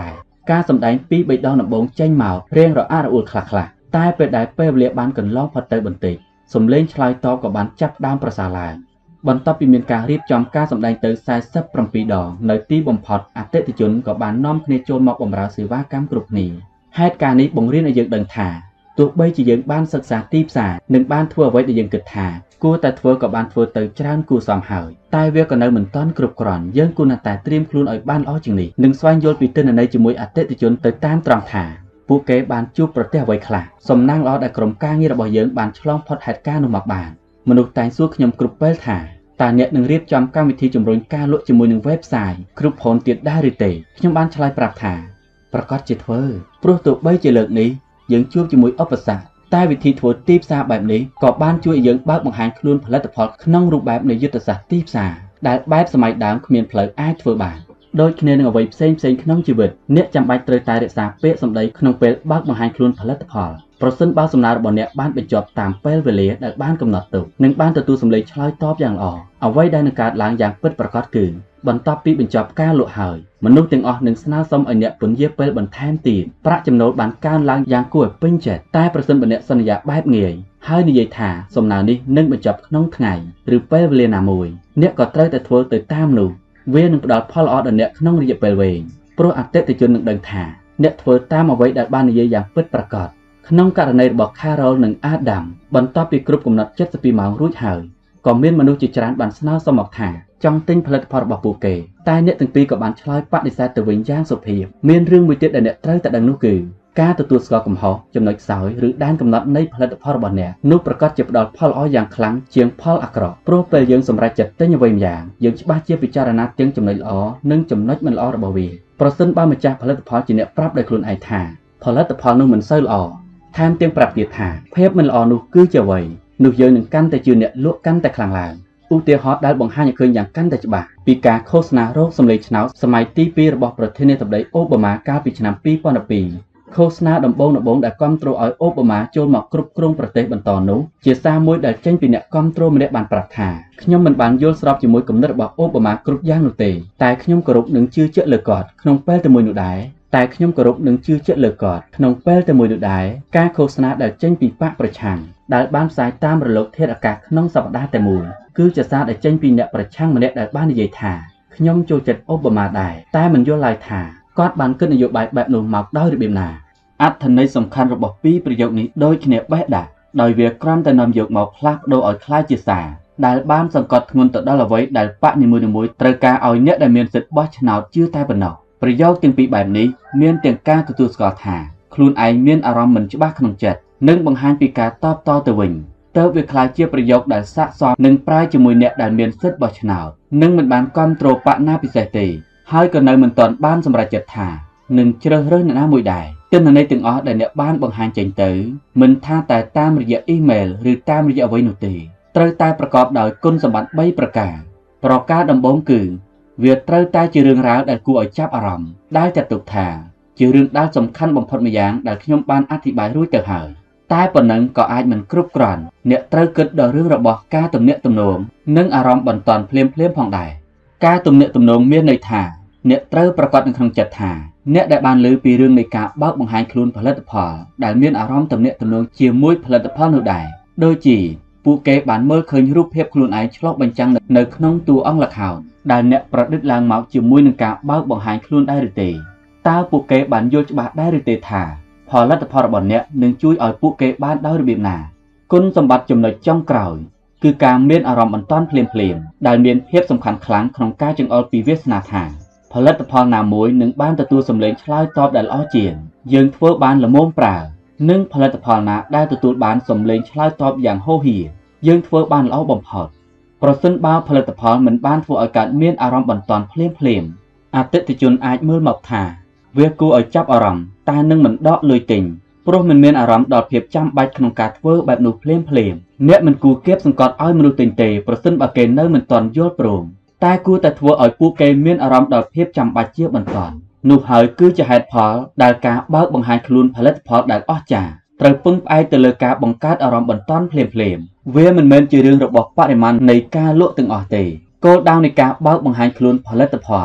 ការសម្ដែងពីបេដងដំបងចេញមករៀងរអាក់រអួលខ្លះៗតែពេលដែលពេលវេលាបានកន្លងផុតទៅបន្តិចសំឡេងឆ្លើយតបក៏បានចាប់ដើមប្រសើរឡើងបន្ទាប់ពីមានការរៀបចំការសម្ដែងទៅសែសិបប្រាំពីរដងនៅទីបំផុតអតិថិជនក៏បាននាំគ្នាចូលមកបម្រើសេវាកម្មគ្រប់គ្នាហេតុការណ៍នេះបង្រៀនឲ្យយើងដឹងថាទោះបីជាយើងបានសិក្សាទីផ្សារនិងបានធ្វើអ្វីដែលយើងគិតថាគួរតែធ្វើក៏បានធ្វើទៅច្រើនគួរសមហើយតែវាក៏នៅមិនទាន់គ្រប់គ្រាន់យើងគួរតែត្រៀមខ្លួនឲ្យបានល្អជាងនេះនិងស្វែងយល់ពីទិន្នន័យជាមួយអតិថិជនទៅតាមត្រង់ថាពួកគេបានជួបប្រទះអ្វីខ្លះសំណាងល្អដែលក្រុមការងាររបស់យើងបានឆ្លងផុតហេតុការណ៍នោះមកបានមនុស្សតែងសួរខ្ញុំគ្រប់ពេលថាតើអ្នកនឹងរៀបចំកម្មវិធីជំរុញការលក់ជាមួយនឹង website គ្រប់គ្រងទៀតដែរឬទេខ្ញុំបានឆ្លើយប្រាប់ថាប្រកាសជាធ្វើព្រោះទោះបីជាលើកនេះយើងជួបជាមួយឧបសគ្គតែវិធីធ្វើទីផ្សារបែបនេះក៏បានជួយឲ្យយើងបើកបង្ហាញខ្លួនផលិតផលក្នុងរូបបែបនៃយុទ្ធសាស្ត្រទីផ្សារដែលបែបសម័យដើមគ្មានផ្លូវអាចធ្វើបានដូចគ្នានឹងអ្វីផ្សេងផ្សេងក្នុងជីវិតអ្នកចាំបាច់ត្រូវតែរក្សាពាក្យសម្ដីក្នុងពេលបើកបង្ហាញខ្លួនផលិតផលប្រសិនបើសំណើរបស់អ្នកបានបញ្ចប់តាមពេលវេលាដែលបានកំណត់ទុកនិងបានទទួលសម្លេងឆ្លើយតបយ៉ាងល្អអ្វីដែលនឹងកើតឡើងយ៉ាងពិតប្រាកដគឺបន្ទាប់ពីបញ្ចប់ការលក់ហើយមនុស្សទាំងអស់នឹងស្នើសុំឲ្យអ្នកពន្យាពេលបន្ថែមទៀតប្រាក់ចំណូលបានកើនឡើងយ៉ាងគួរឲ្យពេញចិត្តតែប្រសិនបើអ្នកសន្យាបែបងាយហើយនិយាយថាសំណើនេះនឹងបញ្ចប់ក្នុងថ្ងៃឬពេលវេលាណាមួយអ្នកក៏ត្រូវតែធ្វើទៅតាមនោះវានឹងផ្ដល់ផលល្អដល់អ្នកក្នុងរយៈពេលវែងព្រោះអតិថិជននឹងដឹងថាអ្នកធ្វើតាមអ្វីដែលបាននិយាយយ៉ាងពិតប្រាកដក្នុងករណីរបស់ Carol និង Adam បន្ទាប់ពីគ្រប់កំណត់เจ็ดสิบពីរម៉ោងរួចហើយក៏មានមនុស្សជាច្រើនបានស្នើសុំមកថាចង់ទិញផលិតផលរបស់ពួកគេតែអ្នកទាំងពីរក៏បានឆ្លើយបដិសេធទៅវិញយ៉ាងសុភាពមានរឿងមួយទៀតដែលអ្នកត្រូវតែដឹងនោះគឺការទទួលស្គាល់កំហុសចំណុចខ្សោយឬដែនកំណត់នៃផលិតផលរបស់អ្នកនោះប្រកាសជាផ្ដល់ផលល្អយ៉ាងខ្លាំងជាងផលអាក្រក់ព្រោះពេលយើងសម្រេចចិត្តទិញអ្វីម្យ៉ាងយើងច្បាស់ជាពិចារណាទាំងចំណុចល្អនិងចំណុចមិនល្អរបស់វាប្រសិនបើម្ចាស់ផលិតផលជាអ្នកប្រាប់ដោយខ្លួនឯងថាផលិតផលនោះមិនសូវល្អថែមទាំងប្រាប់ទៀតថាភាពមិនល្អនោះគឺជាអ្វីនោះយើងនឹងកាន់តែជឿអ្នកលក់កាន់តែខ្លាំងឡើងឧទាហរណ៍ដែលបង្ហាញឲ្យឃើញយ៉ាងកាន់តែច្បាស់ពីការឃោសនារោគសម្លេងឆ្នោតសម័យទីពីររបស់ប្រធានាធិបតីអូបាម៉ាកាលពីឆ្នាំពីរពាន់ពីរឃោសនាដំបូងដំបូងដែលគាំទ្រឲ្យអូបាម៉ាចូលមកគ្រប់គ្រងប្រទេសបន្តនោះជាសារមួយដែលចេញពីអ្នកគាំទ្រម្នាក់បានប្រាប់ថាខ្ញុំមិនបានយល់ស្របជាមួយគំនិតរបស់អូបាម៉ាគ្រប់យ៉ាងនោះទេតែខ្ញុំគោរពនិងជឿជាក់លើគាត់ក្នុងពេលតែមួយនោះដែរតែខ្ញុំគោរពនិងជឿជាក់លើគាត់ក្នុងពេលតែមួយនោះដែរការឃោសនាដែលចេញពីបកប្រឆាំងដែលបានផ្សាយតាមរលកធាតុអាកាសក្នុងសប្តាហ៍តែមួយគឺជាសារដែលចេញពីអ្នកប្រឆាំងម្នាក់ដែលបាននិយាយថាខ្ញុំចូលចិត្តអូបាម៉ាដែរតែមិនយល់ឡើយថាគាត់បានគិតនយោបាយបែបនោះមកដោយរបៀបណាអត្ថន័យសំខាន់របស់ពីរប្រយោគនេះដូចគ្នាបេះដាក់ដោយវាគ្រាន់តែនាំយកមកផ្លាស់ប្ដូរឲ្យคล้ายជាសារដែលបានសង្កត់ធ្ងន់ទៅដល់អ្វីដែលបកនីមួយៗត្រូវការឲ្យអ្នកដែលមានសិទ្ធិបោះឆ្នោតជឿតែប៉ុណ្ណោះប្រយោគទាំងពីរបែបនេះមានទាំងការទទួលស្គាល់ថាខ្លួនឯងមានអារម្មណ៍មិនច្បាស់ក្នុងចិត្តនិងបង្ហាញពីការតបតទៅវិញទើបវាคล้ายជាប្រយោគដែលស័ក្តិសមនឹងប្រើជាមួយអ្នកដែលមានសិទ្ធិបោះឆ្នោតនិងមិនបានគ្រប់គ្រងបកណាពិសេសទេហើយក៏នៅមិនទាន់បានសម្រេចចិត្តថានឹងជ្រើសរើសអ្នកណាមួយដែរទិន្នន័យទាំងអស់ដែលអ្នកបានបង្ហាញចេញទៅមិនថាតែតាមរយៈអ៊ីមែលឬតាមរយៈអ្វីនោះទេត្រូវតែប្រកបដោយគុណសម្បត្តិបីប្រការប្រការដំបូងគឺវាត្រូវតែជារឿងរ៉ាវដែលគួរឲ្យចាប់អារម្មណ៍ដែលចាត់ទុកថាជារឿងដែលសំខាន់បំផុតម្យ៉ាងដែលខ្ញុំបានអធិប្បាយរួចទៅហើយតែប៉ុណ្ណឹងក៏អាចមិនគ្រប់គ្រាន់អ្នកត្រូវគិតដល់រឿងរបស់ការទំនាក់ទំនងនិងអារម្មណ៍បន្ទាន់ភ្លាមៗផងដែរការទំនាក់ទំនងមានន័យថាអ្នកត្រូវប្រកាសនៅក្នុងចិត្តថាអ្នកដែលបានឮពីរឿងនៃការបើកបង្ហាញខ្លួនផលិតផលដែលមានអារម្មណ៍ទំនាក់ទំនងជាមួយផលិតផលនោះដែរដូចជាពួកគេបានមើលឃើញរូបភាពខ្លួនឯងឆ្លុះបញ្ចាំងនៅក្នុងតួអង្គល្ខោនដែលអ្នកប្រឌិតឡើងមកជាមួយនឹងការបើកបង្ហាញខ្លួនដែរឬទេតើពួកគេបានយល់ច្បាស់ដែរឬទេថាផលិតផលរបស់អ្នកនឹងជួយឲ្យពួកគេបានដោយរបៀបណាគុណសម្បត្តិចំណុចចុងក្រោយគឺការមានអារម្មណ៍បន្ទាន់ភ្លាមៗដែលមានភាពសំខាន់ខ្លាំងក្នុងការចង្អុលពីវាសនាថាផលិតផលណាមួយនឹងបានទទួលសម្លេងឆ្លើយតបដែលល្អជាងយើងធ្វើបានល្មមប្រើនិងផលិតផលណាដែលទទួលបានសម្លេងឆ្លើយតបយ៉ាងហូរហៀរយើងធ្វើបានល្អបំផុតប្រសិនបើផលិតផលមិនបានធ្វើឲ្យកើតមានអារម្មណ៍បន្ទាន់ភ្លាមភ្លាមអតិថិជនអាចមើលមកថាវាគួរឲ្យចាប់អារម្មណ៍តែនឹងមិនដកលុយទិញព្រោះមិនមានអារម្មណ៍ដល់ភាពចាំបាច់ក្នុងការធ្វើបែបនោះភ្លាមភ្លាមអ្នកមិនគួរគៀបសង្កត់ឲ្យមនុស្សទិញទេប្រសិនបើគេនៅមិនទាន់យល់ព្រមតែគួរតែធ្វើឲ្យពួកគេមានអារម្មណ៍ដល់ភាពចាំបាច់ជាបន្តនោះហើយគឺជាហេតុផលដែលការបើកបង្ហាញខ្លួនផលិតផលដែលអស្ចារ្យត្រូវពឹងផ្អែកទៅលើការបង្កើតអារម្មណ៍បន្ទាន់ភ្លាមភ្លាមវាមិនមែនជារឿងរបស់បរិមាណនៃការលក់ទាំងអស់ទេគោលដៅនៃការបើកបង្ហាញខ្លួនផលិតផល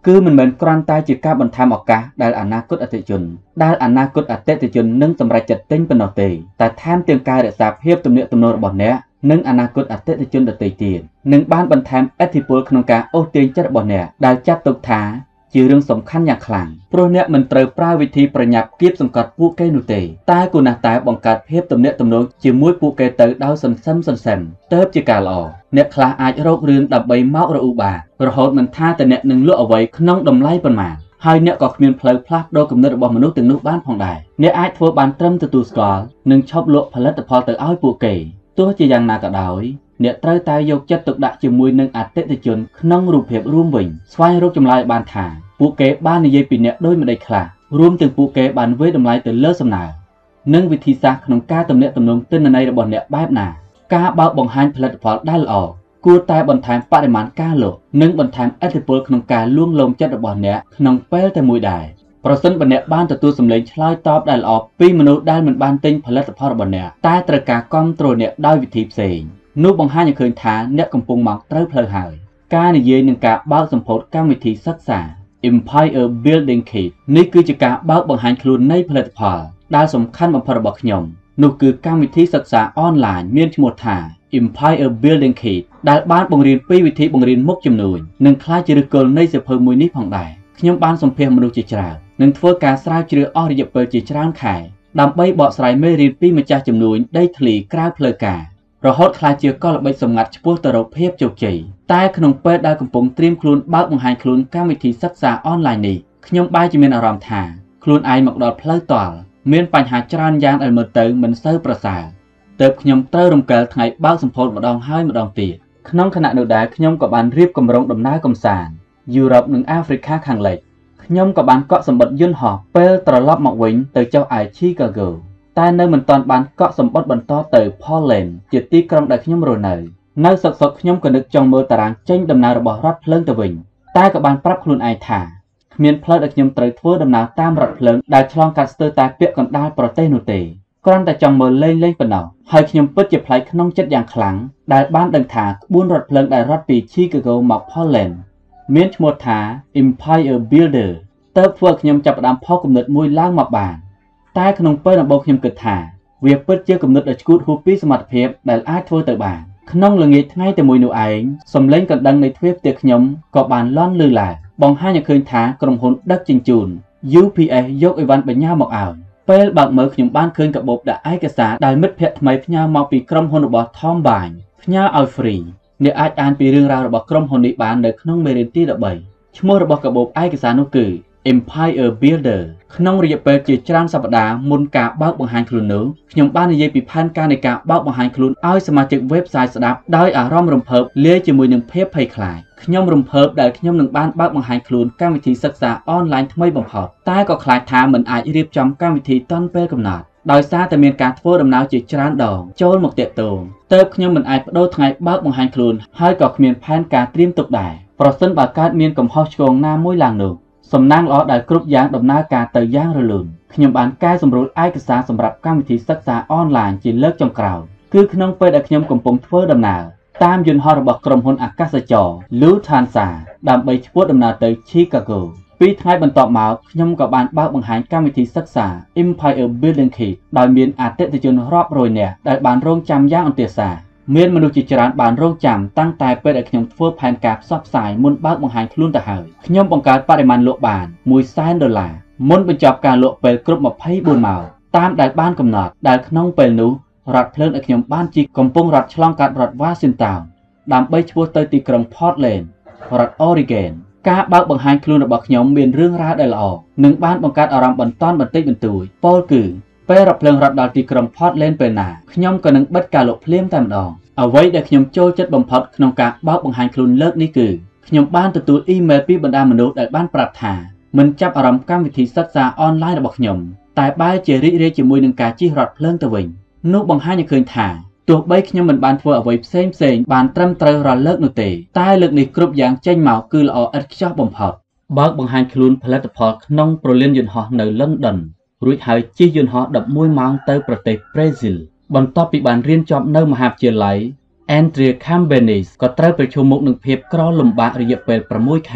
គឺមិនមែនគ្រាន់តែជាការបន្ថែមឱកាសដែលអនាគតអតិថិជនដែលអនាគតអតិថិជននឹងសម្រេចចិត្តទិញប៉ុណ្ណោះទេតែថែមទាំងការរក្សាភាពទំនាក់ទំនងរបស់អ្នកនិងអនាគតអតិថិជនដទៃទៀតនឹងបានបន្ថែមឥទ្ធិពលក្នុងការអូសទាញចិត្តរបស់អ្នកដែលចាត់ទុកថាជារឿងសំខាន់យ៉ាងខ្លាំងព្រោះអ្នកមិនត្រូវប្រើវិធីប្រញាប់គៀបសង្កត់ពួកគេនោះទេតែគួរណាស់តែបង្កើតភាពទំនាក់ទំនងជាមួយពួកគេទៅដោយសន្សឹមសន្សឹមទើបជាការល្អអ្នកខ្លះអាចរករឿងដើម្បីមករអ៊ូបានរហូតមិនថាតែអ្នកនឹងលក់អ្វីក្នុងតម្លៃប៉ុន្មានហើយអ្នកក៏គ្មានផ្លូវផ្លាស់ប្ដូរគំនិតរបស់មនុស្សទាំងនោះបានផងដែរអ្នកអាចធ្វើបានត្រឹមទទួលស្គាល់និងឈប់លក់ផលិតផលទៅឲ្យពួកគេទោះជាយ៉ាងណាក៏ដោយអ្នកត្រូវតែយកចិត្តទុកដាក់ជាមួយនឹងអតិថិជនក្នុងរូបភាពរួមវិញស្វែងរកចម្លើយបានថាពួកគេបាននិយាយពីអ្នកដូចម្តេចខ្លះរួមទាំងពួកគេបានវាយតម្លៃទៅលើសំណើនិងវិធីសាស្ត្រក្នុងការទំនាក់ទំនងទិន្នន័យរបស់អ្នកបែបណាការបើកបង្ហាញផលិតផលដែលល្អគួរតែបន្ថែមបរិមាណការលក់និងបន្ថែមឥទ្ធិពលក្នុងការលួងលោមចិត្តរបស់អ្នកក្នុងពេលតែមួយដែរប្រសិនបើអ្នកបានទទួលសម្លេងឆ្លើយតបដែលល្អពីមនុស្សដែលមិនបានទិញផលិតផលរបស់អ្នកតែត្រូវការគាំទ្រអ្នកដោយវិធីផ្សេងនោះបង្ហាញឲ្យឃើញថាអ្នកកំពុងមកត្រូវផ្លូវហើយការនិយាយនឹងការបើកសម្ពោធកម្មវិធីសិក្សា Empire Building Kit នេះគឺជាការបើកបង្ហាញខ្លួននៃផលិតផលដែលសំខាន់បំផុតរបស់ខ្ញុំនោះគឺកម្មវិធីសិក្សាអនឡាញមានឈ្មោះថា Empire Building Kit ដែលបានបង្រៀនពីវិធីបង្រៀនមុខជំនួញនិងក្លាយជាឫសគល់នៃសៀវភៅមួយនេះផងដែរខ្ញុំបានសម្ភាសមនុស្សជាច្រើននិងធ្វើការស្រាវជ្រាវអស់រយៈពេលជាច្រើនខែដើម្បីបកស្រាយមេរៀនពីម្ចាស់ជំនួញដីធ្លីក្រៅផ្លូវការរហូតក្លាយជាកលល្បិចសម្ងាត់ឆ្ពោះទៅរកភាពជោគជ័យតែក្នុងពេលដែលកំពុងត្រៀមខ្លួនបើកបង្ហាញខ្លួនកម្មវិធីសិក្សាអនឡាញនេះខ្ញុំបែរជាមានអារម្មណ៍ថាខ្លួនឯងមកដល់ផ្លូវតល់មានបញ្ហាច្រើនយ៉ាងដែលមើលទៅមិនសូវប្រសើរទើបខ្ញុំត្រូវរំកិលថ្ងៃបើកសម្ពោធម្ដងហើយម្ដងទៀតក្នុងខណៈនោះដែរខ្ញុំក៏បានរៀបគម្រោងដំណើរកម្សាន្តយុរ៉ុបនិងអាហ្វ្រិកាខាងលិចខ្ញុំក៏បានកក់សម្បត្តិយន្តហោះពេលត្រឡប់មកវិញទៅចុះឯ Chicago តែនៅមិនទាន់បានកក់សម្បត្តិបន្តទៅ Portland ជាទីក្រុងដែលខ្ញុំរស់នៅនៅសុកសុកខ្ញុំក៏នឹកចង់មើលតារាងចេញដំណើររបស់រថភ្លើងទៅវិញតែក៏បានប្រាប់ខ្លួនឯងថាគ្មានផ្លូវដែលខ្ញុំត្រូវធ្វើដំណើរតាមរថភ្លើងដែលឆ្លងកាត់ស្ទើរតែពាក់កណ្ដាលប្រទេសនោះទេគ្រាន់តែចង់មើលលេងលេងប៉ុណ្ណោះហើយខ្ញុំពិតជាប្លែកក្នុងចិត្តយ៉ាងខ្លាំងដែលបានដឹងថាក្បួនរថភ្លើងដែលរត់ពី Chicago មក Portland មានឈ្មោះថា Empire Builder ទើបធ្វើឲ្យខ្ញុំចាប់ផ្ដើមផុសគំនិតមួយឡើងមកបានតែក្នុងពេលដំបូងខ្ញុំគិតថាវាពិតជាគំនិតដ៏ឆ្កួតហួសពីសមត្ថភាពដែលអាចធ្វើទៅបានក្នុងល្ងាចថ្ងៃតែមួយនោះឯងសំឡេងកណ្ដឹងនៃទ្វារផ្ទះខ្ញុំក៏បានលាន់ឮឡើងបង្ហាញឲ្យឃើញថាក្រុមហ៊ុនដឹកជញ្ជូន U P S យកអីវ៉ាន់បញ្ញាមកឲ្យពេលបើកមើលខ្ញុំបានឃើញកាបូបដាក់ឯកសារដែលមិត្តភ័ក្តិថ្មីផ្ញើមកពីក្រុមហ៊ុនរបស់ Tom Bine ផ្ញើឲ្យ free អ្នកអាចអានពីរឿងរ៉ាវរបស់ក្រុមហ៊ុននេះបាននៅក្នុងមេរៀនទី13ឈ្មោះរបស់កាបូបឯកសារនោះគឺ Empire Builder ក្នុងរយៈពេលជាច្រើនសប្តាហ៍មុនការបើកបង្ហាញខ្លួននោះខ្ញុំបាននិយាយពីផែនការនៃការបើកបង្ហាញខ្លួនឲ្យសមាជិក website ស្ដាប់ដោយអារម្មណ៍រំភើបលាយជាមួយនឹងភាពភ័យខ្លាចខ្ញុំរំភើបដែលខ្ញុំនឹងបានបើកបង្ហាញខ្លួនកម្មវិធីសិក្សាអនឡាញថ្មីបំផុតតែក៏ខ្លាចថាមិនអាចរៀបចំកម្មវិធីទាន់ពេលកំណត់ដោយសារតែមានការធ្វើដំណើរជាច្រើនដងចូលមកតាក់ទងទើបខ្ញុំមិនអាចបដូរថ្ងៃបើកបង្ហាញខ្លួនហើយក៏គ្មានផែនការត្រៀមទុកដែរប្រសិនបើកើតមានកំហុសឆ្គងណាមួយឡើងនោះសំណាងល្អដែលគ្រប់យ៉ាងដំណើរការទៅយ៉ាងរលូនខ្ញុំបានកែសម្រួលឯកសារសម្រាប់កម្មវិធីសិក្សាអនឡាញជាលើកចុងក្រោយគឺក្នុងពេលដែលខ្ញុំកំពុងធ្វើដំណើរតាមយន្តហោះរបស់ក្រុមហ៊ុនអាកាសចរ Lufthansa ដើម្បីធ្វើដំណើរទៅ Chicago ពីរថ្ងៃបន្ទាប់មកខ្ញុំក៏បានបើកបង្ហាញកម្មវិធីសិក្សា Empire Building Kit ដោយមានអតិថិជនរាប់រយនាក់ដែលបានរងចាំយ៉ាងអន្ទាសាមានមនុស្សជាច្រើនបានរងចាំតាំងតែពេលដែលខ្ញុំធ្វើផែនការផ្សព្វផ្សាយមុនបើកបង្ហាញខ្លួនទៅហើយខ្ញុំបង្កើតបរិមាណលក់បានមួយសែនដុល្លារមុនបញ្ចប់ការលក់ពេលគ្រប់ម្ភៃបួនម៉ោងតាមដែលបានកំណត់ដែលក្នុងពេលនោះរថភ្លើងដែលខ្ញុំបានជិះកំពុងរត់ឆ្លងកាត់រដ្ឋ Washington ដើម្បីឆ្ពោះទៅទីក្រុង Portland រដ្ឋ Oregon ការបើកបង្ហាញខ្លួនរបស់ខ្ញុំមានរឿងរ៉ាវដែលល្អនិងបានបង្កើតអារម្មណ៍បន្តបន្តិចបន្តួចពោលគឺពេលរថភ្លើងរត់ដល់ទីក្រុង Portland ពេលណាខ្ញុំក៏នឹងបិទការលក់ភ្លាមតែម្ដងអ្វីដែលខ្ញុំចូលចិត្តបំផុតក្នុងការបើកបង្ហាញខ្លួនលើកនេះគឺខ្ញុំបានទទួលអ៊ីមែលពីបណ្ដាមនុស្សដែលបានប្រាប់ថាមិនចាប់អារម្មណ៍កម្មវិធីសិក្សាអនឡាញរបស់ខ្ញុំតែបែរជារីករាយជាមួយនឹងការជិះរថភ្លើងទៅវិញនោះបង្ហាញឲ្យឃើញថាទោះបីខ្ញុំមិនបានធ្វើអ្វីផ្សេងផ្សេងបានត្រឹមត្រូវរាល់លើកនោះទេតែលើកនេះគ្រប់យ៉ាងចេញមកគឺល្អឥតខ្ចោះបំផុតបើកបង្ហាញខ្លួនផលិតផលក្នុងប្រលានយន្តហោះនៅ London រួចហើយជិះយន្តហោះដប់មួយម៉ោងទៅប្រទេសប្រេស៊ីលបន្ទាប់ពីបានរៀនចប់នៅមហាវិទ្យាល័យ Andrea Cambenis ក៏ត្រូវប្រឈមមុខនឹងភាពក្រលំបាករយៈពេលប្រាំមួយខែពី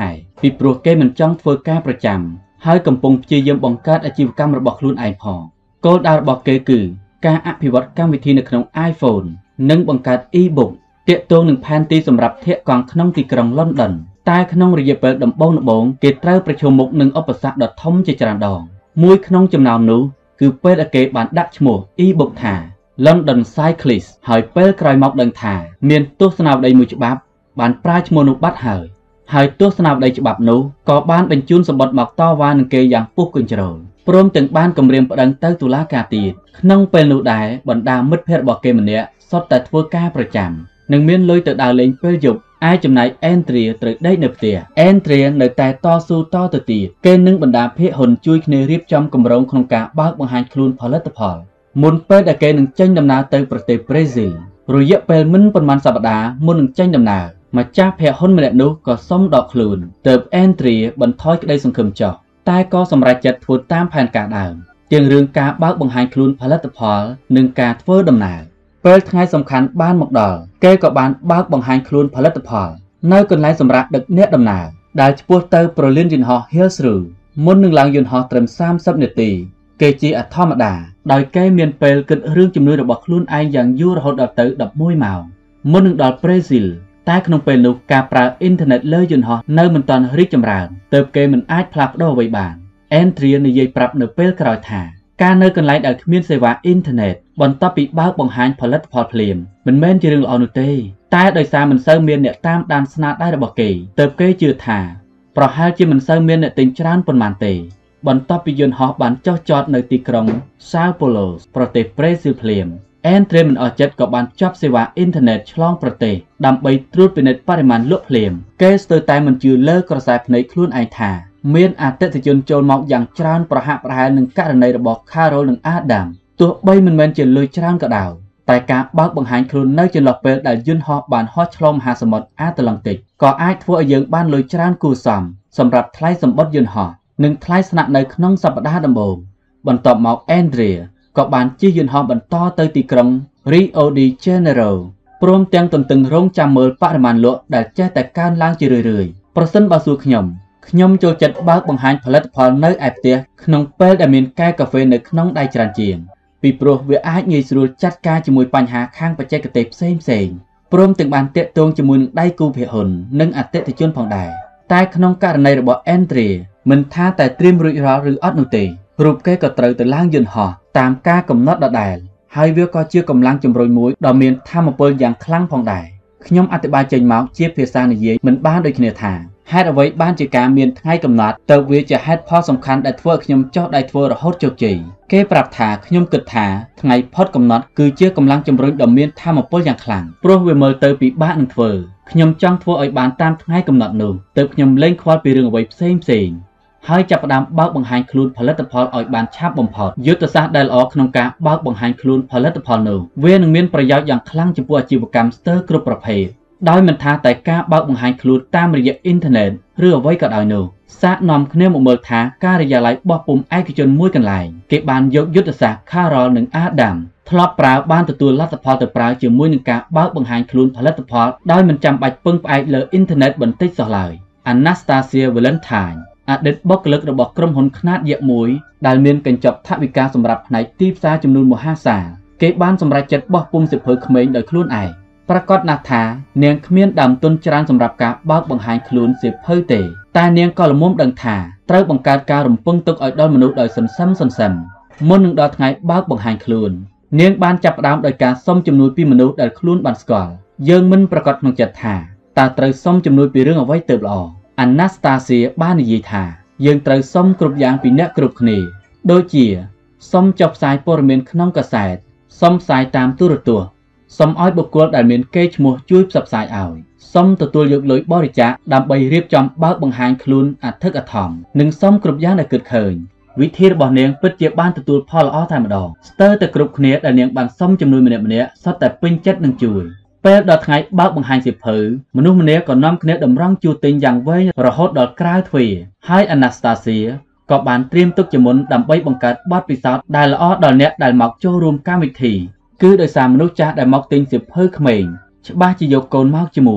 ពីព្រោះគេមិនចង់ធ្វើការប្រចាំហើយកំពុងព្យាយាមបង្កើតអាជីវកម្មរបស់ខ្លួនឯងផងគោលដៅរបស់គេគឺការអភិវឌ្ឍកម្មវិធីនៅក្នុង iPhone និងបង្កើត e-book ទាក់ទងនឹងផែនទីសម្រាប់ធាក់កង់ក្នុងទីក្រុង London តែក្នុងរយៈពេលដំបូងៗគេត្រូវប្រឈមមុខនឹងឧបសគ្គដ៏ធំជាច្រើនដងមួយក្នុងចំណោមនោះគឺពេលដែលគេបានដាក់ឈ្មោះ e-book ថា London Cyclist ហើយពេលក្រោយមកដឹងថាមានទស្សនាវដ្តីមួយច្បាប់បានប្រើឈ្មោះនោះបាត់ហើយហើយទស្សនាវដ្តីច្បាប់នោះក៏បានបញ្ជូនសម្បត្តិមកតវ៉ានឹងគេយ៉ាងពុះកញ្ជ្រោលព្រមទាំងបានគម្រាមប្តឹងទៅតុលាការទៀតក្នុងពេលនោះដែរបណ្ដាមិត្តភ័ក្តិរបស់គេម្នាក់សុទ្ធតែធ្វើការប្រចាំនិងមានលុយទៅដើរលេងពេលយប់ឯចំណែក Andrea ត្រូវដេកនៅផ្ទះ Andrea នៅតែតស៊ូតទៅទៀតគេនឹងបណ្ដាភាគហ៊ុនជួយគ្នារៀបចំគម្រោងក្នុងការបើកបង្ហាញខ្លួនផលិតផលមុនពេលដែលគេនឹងចេញដំណើរទៅប្រទេសប្រេស៊ីលរយៈពេលមិនប៉ុន្មានសប្តាហ៍មុននឹងចេញដំណើរម្ចាស់ភាគហ៊ុនម្នាក់នោះក៏សុំដកខ្លួនទើប Andrea បន្ថយក្តីសង្ឃឹមចុះតែក៏សម្រេចចិត្តធ្វើតាមផែនការដើមទាំងរឿងការបើកបង្ហាញខ្លួនផលិតផលនិងការធ្វើដំណើរពេលថ្ងៃសំខាន់បានមកដល់គេក៏បានបើកបង្ហាញខ្លួនផលិតផលនៅកន្លែងសម្រាប់ដឹកអ្នកដំណើរដែលឆ្ពោះទៅប្រលានយន្តហោះ Heathrow មុននឹងឡើងយន្តហោះត្រឹមសាមសិបនាទីគេជាអធម្មតាដោយគេមានពេលគិតរឿងជំនួយរបស់ខ្លួនឯងយ៉ាងយូររហូតដល់ទៅដប់មួយម៉ោងមុននឹងដល់ប្រេស៊ីលតែក្នុងពេលនោះការប្រើអ៊ីនធឺណិតលើយន្តហោះនៅមិនទាន់រីកចម្រើនទើបគេមិនអាចផ្លាស់ប្ដូរអ្វីបាន Andrea និយាយប្រាប់នៅពេលក្រោយថាការនៅកន្លែងដែលគ្មានសេវាអ៊ីនធឺណិតបន្ទាប់ពីបើកបង្ហាញផលិតផលភ្លាមមិនមែនជារឿងល្អនោះទេតែដោយសារមិនសូវមានអ្នកតាមដានស្នាដៃរបស់គេទើបគេជឿថាប្រហែលជាមិនសូវមានអ្នកទិញច្រើនប៉ុន្មានទេបន្ទាប់ពីយន្តហោះបានចុះចតនៅទីក្រុង Sao Paulo ប្រទេសប្រេស៊ីលភ្លាម Andrea មិនអស់ចិត្តក៏បានចាប់សេវាអ៊ីនធឺណិតឆ្លងប្រទេសដើម្បីត្រួតពិនិត្យបរិមាណលក់ភ្លាមគេស្ទើរតែមិនជឿលើក្រសែភ្នែកខ្លួនឯងថាមានអតិថិជនចូលមកយ៉ាងច្រើនប្រហាក់ប្រហែលនឹងករណីរបស់ Carol និង Adam ទោះបីមិនមែនជាលុយច្រើនក៏ដោយតែការបើកបង្ហាញខ្លួននៅចន្លោះពេលដែលយន្តហោះបានហោះឆ្លងមហាសមុទ្រអាត្លង់ទិកក៏អាចធ្វើឲ្យយើងបានលុយច្រើនគួរសមសម្រាប់ថ្លៃសម្បត្តិយន្តហោះនិងថ្លៃស្នាក់នៅក្នុងសប្តាហ៍ដំបូងបន្ទាប់មក Andrea ក៏បានជិះយន្តហោះបន្តទៅទីក្រុង Rio de Janeiro ព្រមទាំងទន្ទឹងរង់ចាំមើលបរិមាណលក់ដែលចេះតែកើនឡើងជារឿយៗប្រសិនបើសួរខ្ញុំខ្ញុំចូលចិត្តបើកបង្ហាញផលិតផលនៅឯផ្ទះក្នុងពេលដែលមានកែកាហ្វេនៅក្នុងដៃច្រើនជាងពីព្រោះវាអាចងាយស្រួលចាត់ការជាមួយបញ្ហាខាងបច្ចេកទេសផ្សេងផ្សេងព្រមទាំងបានតាក់ទងជាមួយនឹងដៃគូភាគហ៊ុននិងអតិថិជនផងដែរតែក្នុងករណីរបស់ Andrea មិនថាតែត្រៀមរួចរាល់ឬអត់នោះទេរូបគេក៏ត្រូវទៅឡើងយន្តហោះតាមការកំណត់ដដែលហើយវាក៏ជាកម្លាំងជំរុញមួយដ៏មានថាមពលយ៉ាងខ្លាំងផងដែរខ្ញុំអធិប្បាយចេញមកជាភាសានិយាយមិនបានដូចគ្នាថាហេតុអ្វីបានជាការមានថ្ងៃកំណត់ទៅវាជាហេតុផលសំខាន់ដែលធ្វើឲ្យខ្ញុំចោះដៃធ្វើរហូតជោគជ័យគេប្រាប់ថាខ្ញុំគិតថាថ្ងៃផុតកំណត់គឺជាកម្លាំងជំរុញដ៏មានថាមពលយ៉ាងខ្លាំងព្រោះវាមើលទៅពិបាកនឹងធ្វើខ្ញុំចង់ធ្វើឲ្យបានតាមថ្ងៃកំណត់នោះទើបខ្ញុំលែងខ្វល់ពីរឿងអ្វីផ្សេងផ្សេងហើយចាប់ផ្ដើមបើកបង្ហាញខ្លួនផលិតផលឲ្យបានឆាប់បំផុតយុទ្ធសាស្ត្រដែលល្អក្នុងការបើកបង្ហាញខ្លួនផលិតផលនោះវានឹងមានប្រយោជន៍យ៉ាងខ្លាំងចំពោះអាជីវកម្មស្ទើរគ្រប់ប្រភេទដោយមិនថាតែការបើកបង្ហាញខ្លួនតាមរយៈអ៊ីនធឺណិតឬអ្វីក៏ដោយនោះសាកនាំគ្នាមកមើលថាការិយាល័យបោះពុម្ពឯកជនមួយកន្លែងគេបានយកយុទ្ធសាស្ត្រ Carol និង Adam ធ្លាប់ប្រើបានទទួលលទ្ធផលទៅប្រើជាមួយនឹងការបើកបង្ហាញខ្លួនផលិតផលដោយមិនចាំបាច់ពឹងផ្អែកលើអ៊ីនធឺណិតបន្តិចសោះឡើយ Anastasia Valentine អតីតបុគ្គលិករបស់ក្រុមហ៊ុនខ្នាតយក្សមួយដែលមានកញ្ចប់ថវិកាសម្រាប់ផ្នែកទីផ្សារចំនួនមហាសាលគេបានសម្រេចចិត្តបោះពុម្ពសិភៅក្មេងដោយខ្លួនឯងប្រកាសណាស់ថានាងគ្មានដើមទុនច្រើនសម្រាប់ការបើកបង្ហាញខ្លួនសិភៅទេតែនាងក៏ល្មមដឹងថាត្រូវបង្កើតការរំពឹងទុកឲ្យដល់មនុស្សដោយសន្សឹមសន្សឹមមុននឹងដល់ថ្ងៃបើកបង្ហាញខ្លួននាងបានចាប់ផ្ដើមដោយការសុំជំនួយពីមនុស្សដែលខ្លួនបានស្គាល់យើងមិនប្រកាសក្នុងចិត្តថាតើត្រូវសុំជំនួយពីរឿងអ្វីទៅល្អ Anastasia បាននិយាយថាយើងត្រូវសុំគ្រប់យ៉ាងពីអ្នកគ្រប់គ្នាដូចជាសុំចុះផ្សាយព័ត៌មានក្នុងកាសែតសុំផ្សាយតាមទូរទស្សន៍សុំឲ្យបុគ្គលដែលមានកេរ្តិ៍ឈ្មោះជួយផ្សព្វផ្សាយឲ្យសុំទទួលយកលុយបរិច្ចាគដើម្បីរៀបចំបើកបង្ហាញខ្លួនអធិកអធមនិងសុំគ្រប់យ៉ាងដែលគិតឃើញវិធីរបស់នាងពិតជាបានទទួលផលល្អតែម្ដងស្ទើរតែគ្រប់គ្នាដែលនាងបានសុំជំនួយម្នាក់ម្នាក់សុទ្ធតែពេញចិត្តនឹងជួយពេលដល់ថ្ងៃបើកបង្ហាញសៀវភៅមនុស្សម្នាក់ក៏នាំគ្នាតម្រង់ជួរទិញយ៉ាងវែងរហូតដល់ក្រៅទ្វារហើយ Anastasia ក៏បានត្រៀមទុកជាមុនដើម្បីបង្កើតបទពិសោធន៍ដែលល្អដល់អ្នកដែលមកចូលរួមកម្មវិធីគឺដោយសារមនុស្សចាស់ដែលមកទិញសៀវភៅក្មេងច្បាស់ជាយកកូនមកជាមួយ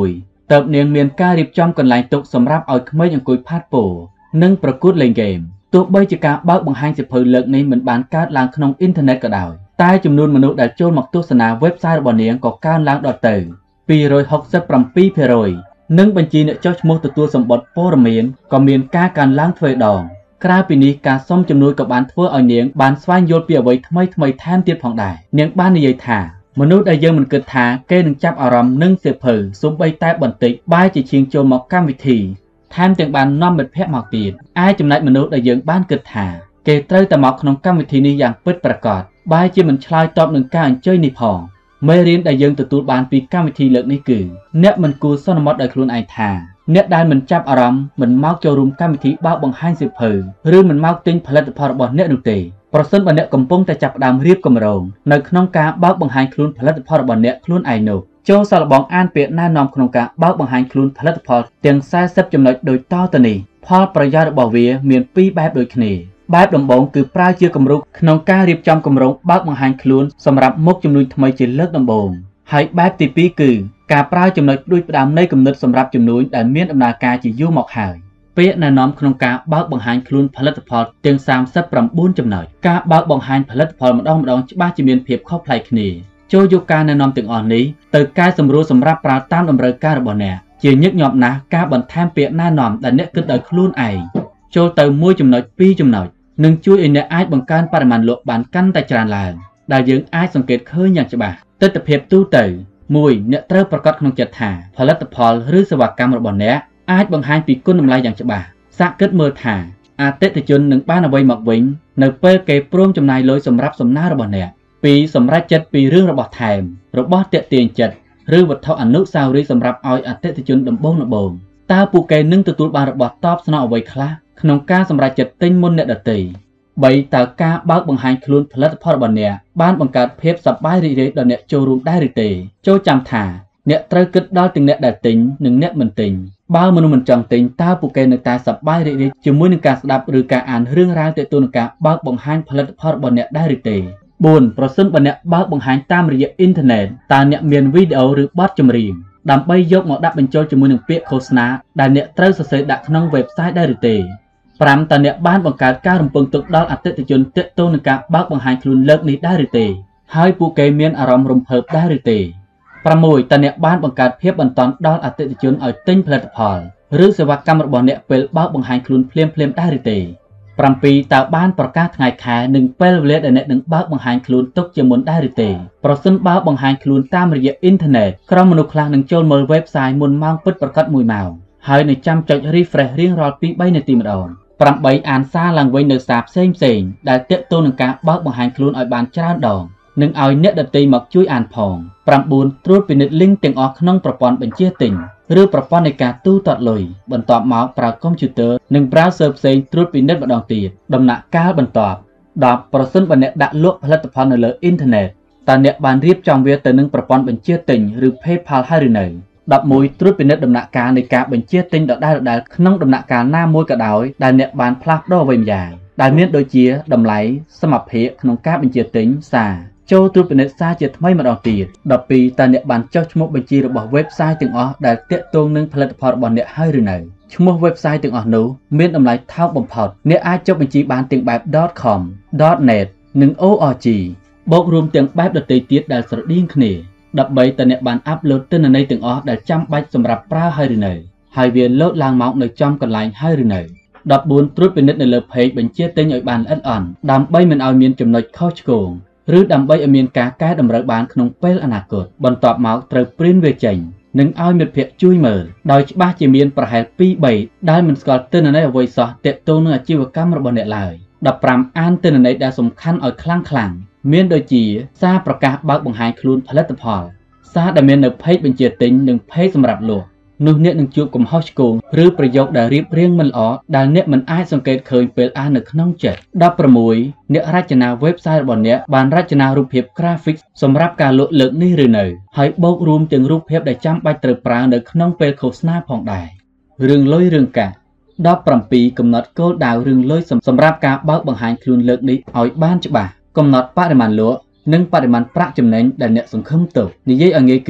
เติบเนียงเมียนการรีบจอมกันไหลตกสำรับเอาขมิ้นอย่างกุยพาดโปนึ่งประกุดเล่นเกมตัวใบจิกาบ้าบังหันสิเพลเลิกนี้เหมือนบานการล้างขนมอินเทอร์เน็ตก็ได้ใต้จำนวนมนุษย์ได้โจมมักตุสนาเว็บไซต์บนเนียงก็การล้างดอทเตอร์ปีโรยหกสิบปรำปีเพโรยนึ่งบัญชีเนี่ยเจ้าชมตัวตัวสมบัติโปรเมียนก็มีการการล้างถ้วยดองกราปีนี้การซ่อมจำนวนกับบานทั่วเอาเนียงบานสวายโยนเปียไว้ทำไมทำไมแทนเตียนผ่องได้เนียงบ้านในยัยถามนุษย์ได้ยังมันเกิดถาเกนึงจับอารมณ์นึ่งเสียเผยซุ้มใบใต้บันติใบจีเชียงโจมมักกำวิธีแทนเตียงบานน้อมเป็นแพะหมอกตีดไอจำนายมนุษย์ได้ยังบ้านเกิดถาเกเตอร์แต่หมอกขนมกำวิธีนี้อย่างปิดประกอบใบจีมันชลายตอบหนึ่งการเจยนิพองเมื่อเรียนได้ยังตัวตัวบานปีกำวิธีเลิกนี่คือเนื้อมันกูซ่อนมดได้คลุนไอถาเนื้อได้มันจับอารมณ์มันเมาโจรุมกำวิธีบ้าบังหันเสียเผยหรือมันเมาติ้งผลิตภัณฑ์บอลเนื้อดุเตประสนบันเนกำปงแต่จับดามเรียบกำรงในขนมกาบ้าบังหันคลุนผลิตภัณฑ์บอลเนื้อคลุนไอโนโจสารบองอ่านเปียหน้านอมขนมกาบ้าบังหันคลุนผลิตภัณฑ์เตียงไซเซบจำนวนโดยต้อตนีพอประหยัดบ่อเวียเมียนปีแบบโดยขณีแบบดมบงคือปลายเชื่อกำรุกขนมกาเรียบจอมกำรงบ้าบังหันคลุนสำหรับมกจำนวนทำไมจีเลิกดมบงให้แบบตีปีคือการปลายจำนวนด้วยดามในกำเนิดสำหรับจำนวนแต่เมียนอำนาจการจียู่หมอกหายเปียแนะนำขนมกาบ้าบังหันคลุนผลิตภัณฑ์เตียงสามสิบปรำบุญจำหน่ายกาบ้าบังหันผลิตภัณฑ์มาดองมาดองบ้าจีเมียนเพียบเข้าพลายคณีโจยุการแนะนำถึงอ่อนนี้เติร์กายสำรู้สำหรับปราตามดำเนินการระบบเนี่ยเจียยึกหยอบนะกาบันแทมเปียแนะนำแต่เนี้ยคือเติร์คลุนไอโจเติร์มวยจำหน่ายปีจำหน่ายหนึ่งช่วยเนี้ยไอบังการปริมาณโลบานกันแต่จานลายได้ยังไอสังเกตเคยอย่างฉบับเติร์ตเพียบตู้เตอร์มวยเนี้ยเติร์ประกอบขนมจัดถาผลิตภัณฑ์หรือสวัสดิกรรมระบบเนี้ยไอบังหันปีกุ้นน้ำลายอย่างฉบับสักเกิดเมื่อถาอาเตติจนหนึ่งบ้านเอาไว้หมักวิ่งในเปิลเก็บพร้อมจำหน่ายเลยสำหรับสำนักระบบเนี่ยปีสำรับจัดปีเรื่องระบบแถมระบบเตะเตียนจัดหรือวัตถุอนุสาวรีย์สำหรับเอาอาเตติจนดำบงดำบงตาปูเกนึ่งตัวตัวบานระบบตอบสนองเอาไว้คลาขนมกาสำรับจัดติ้งมุนเนตตีใบตากาบ้าบังหันคลุนผลิตภัณฑ์ระบบเนี่ยบ้านบังการเพบสับใบรีเรดเนี่ยโจรูมได้รีเตโจจำถาเนี่ยเตะกึดดอลติงเนี่ยได้ติงหนึ่งเนี่ยมันติงบ้ามนุษย์มันจังติงตาปูเกในตาสับใบรีเรดจมูกในการสดับหรือการอ่านเรื่องราวเตตุนกาบ้าบังหันผลิตภัณฑ์ระบบเนี่ยได้รีเตบุญประสิทธิ์บันเนี่ยบ้าบังหันตามระยะอินเทอร์เน็ตตาเนี่ยเมียนวิดีโอหรือบอทจำเรียงดำไปยกหมอดับเป็นโจจมูกหนึ่งเปียโฆษณาได้เนี่ยเตะเสด็จดักน้องเว็บไซต์ได้รีเตปรามตาเนี่ยบ้านบังการการรำพึงตกดอลอัตติจนเตตุนกาบ้าบังหันคลุนเลิกนี้ได้รีเตให้ปูเกเมียนอารมณ์รำเพิบได้รีเตประมวยตาเนี่ยบ้านบังการเพียบบรรทอนดอลอัตติจนเอาติ้งผลิตภัณฑ์หรือสวัสดิกรรมระบบเนี่ยเป็นบ้าบังหันคลุนเพลียมเพลียมได้รีเตปรำปีตาบ้านประกาศไงแค่หนึ่งเปลเลดเนี่ยหนึ่งบ้าบังหันคลุนตกจมุนได้รีเตประสิทธิ์บ้าบังหันคลุนตามระยะอินเทอร์เน็ตครามนุษย์คลางหนึ่งโจมเว็บไซต์มุนมังปิดประกาศมวยเมาให้ในจำใจรีเฟรชเรียงรอปีใบในตีมดอนปรำใบอ่านซาลังไว้ในสาบเซ็งเซ็งได้เตะตัวหนึ่งกาบ้าบังหันคลุนอ่อยบานจ้าดองหนึ่งเอาเนื้อดตีมักช่วยอ่านพองปรำบุญตรวจเป็นเน็ตลิงก์เตียงออกขนมประปอนเป็นเชี่ยติ่งหรือประปอนในการตู้ตัดลอยบรรทอบเมาส์ปราคอมพิวเตอร์หนึ่งปราเซิร์ฟเซ็งตรวจเป็นเน็ตบัดดองตีดดำหนักก้าวบรรทอบดอกประสิทธิ์บันเนตดักลวกผลิตภัณฑ์ในเลยอินเทอร์เน็ตตอนเนี้ยบานเรียบจองเวียแต่หนึ่งประปอนเป็นเชี่ยติ่งหรือเพย์พาลให้หรือไหนดับมวยตรวจเป็นเน็ตดำหนักการในการเป็นเชี่ยติ่งดอกได้ดอกได้ขนมดำหนักการหน้ามวยกระดอยได้เนี้ยบานพลักดอไว้ใหญ่ได้เนี้ยโดยเชี่ยดำไหลสมับเพขนมก้าเป็นเชี่ยติ่งซาโจตรูเป็นเน็ตซาเจ็ดไม่มาดองตีดดับปีตาเนี่ยบันเจ้าชมบัญชีระบบเว็บไซต์ถึงอ๋อได้เตะตรงนึงผลิตภัณฑ์บอลเนี่ยให้หรือไหนชมเว็บไซต์ถึงอ๋อหนูเมียนอำไลเท่าบ่มพอดเนี่ยอาจจะบัญชีบานถึงแบบ .com .net หนึ่ง org บวกรวมถึงแบบดตีตีดได้สระดิ้งขณีดับใบตาเนี่ยบันอัพโหลดต้นในถึงอ๋อได้จำใบสำหรับปลาให้หรือไหนให้เวียนโหลดลางเมาส์ในจอมกันไลน์ให้หรือไหนดับบุญตรูเป็นเน็ตในเลือเพจบัญชีเต็งอ่อยบานอันอ่อนดำใบมันเอาเมียนจำนวนเข้าชโกงหรือดำใบอเมียนกาแก้ดำรับบานขนมเปลอนาคตบรรทอบเมาส์เติร์ปริ้นเวจังหนึ่งเอาเมียนเพียจุ้ยเมอร์โดยบ้าจะเมียนประหารปีใบได้มันสกอตเตอร์ในเอาไว้ซอเตะตัวเนื้อจีวกรรมระบบเนี่ยลายดับปรามอ่านเตอร์ในได้สำคัญอ่อยคลั่งคลั่งเมียนโดยจีซาประกาศบักบังหายคลุนผลิตภัณฑ์ซาดำเมียนหนึ่งเพจเป็นเจติงหนึ่งเพจสำหรับหลวงนู่นเนี่ยหนึ่งจูบกับฮอชโกงหรือประโยคได้รีบเรียงมันอ๋อได้เนี่ยมันอ้ายสังเกตเคยเป็นอ่านหนึ่งน้องเจ็ดดับประมวยเนี่ยรัชนาเว็บไซต์บนเนี่ยบานรัชนารูปเพียบกราฟิกสำหรับการลุเลิกนี่หรือเนยให้โบกรวมถึงรูปเพียบได้จำใบตรึกปรางหนึ่งน้องเป็นโฆษณาผ่องได้เรื่องลอยเรื่องกะดับประปีกำหนดโกดาวเรื่องลอยสำหรับการบักบังหายคลุนเลิกนี้เอาบ้านฉบับกำหนดปริมาณลวนึ่งปริมาณประจำเน้นได้เนี่ยสังคมตกนิยอังเงคือ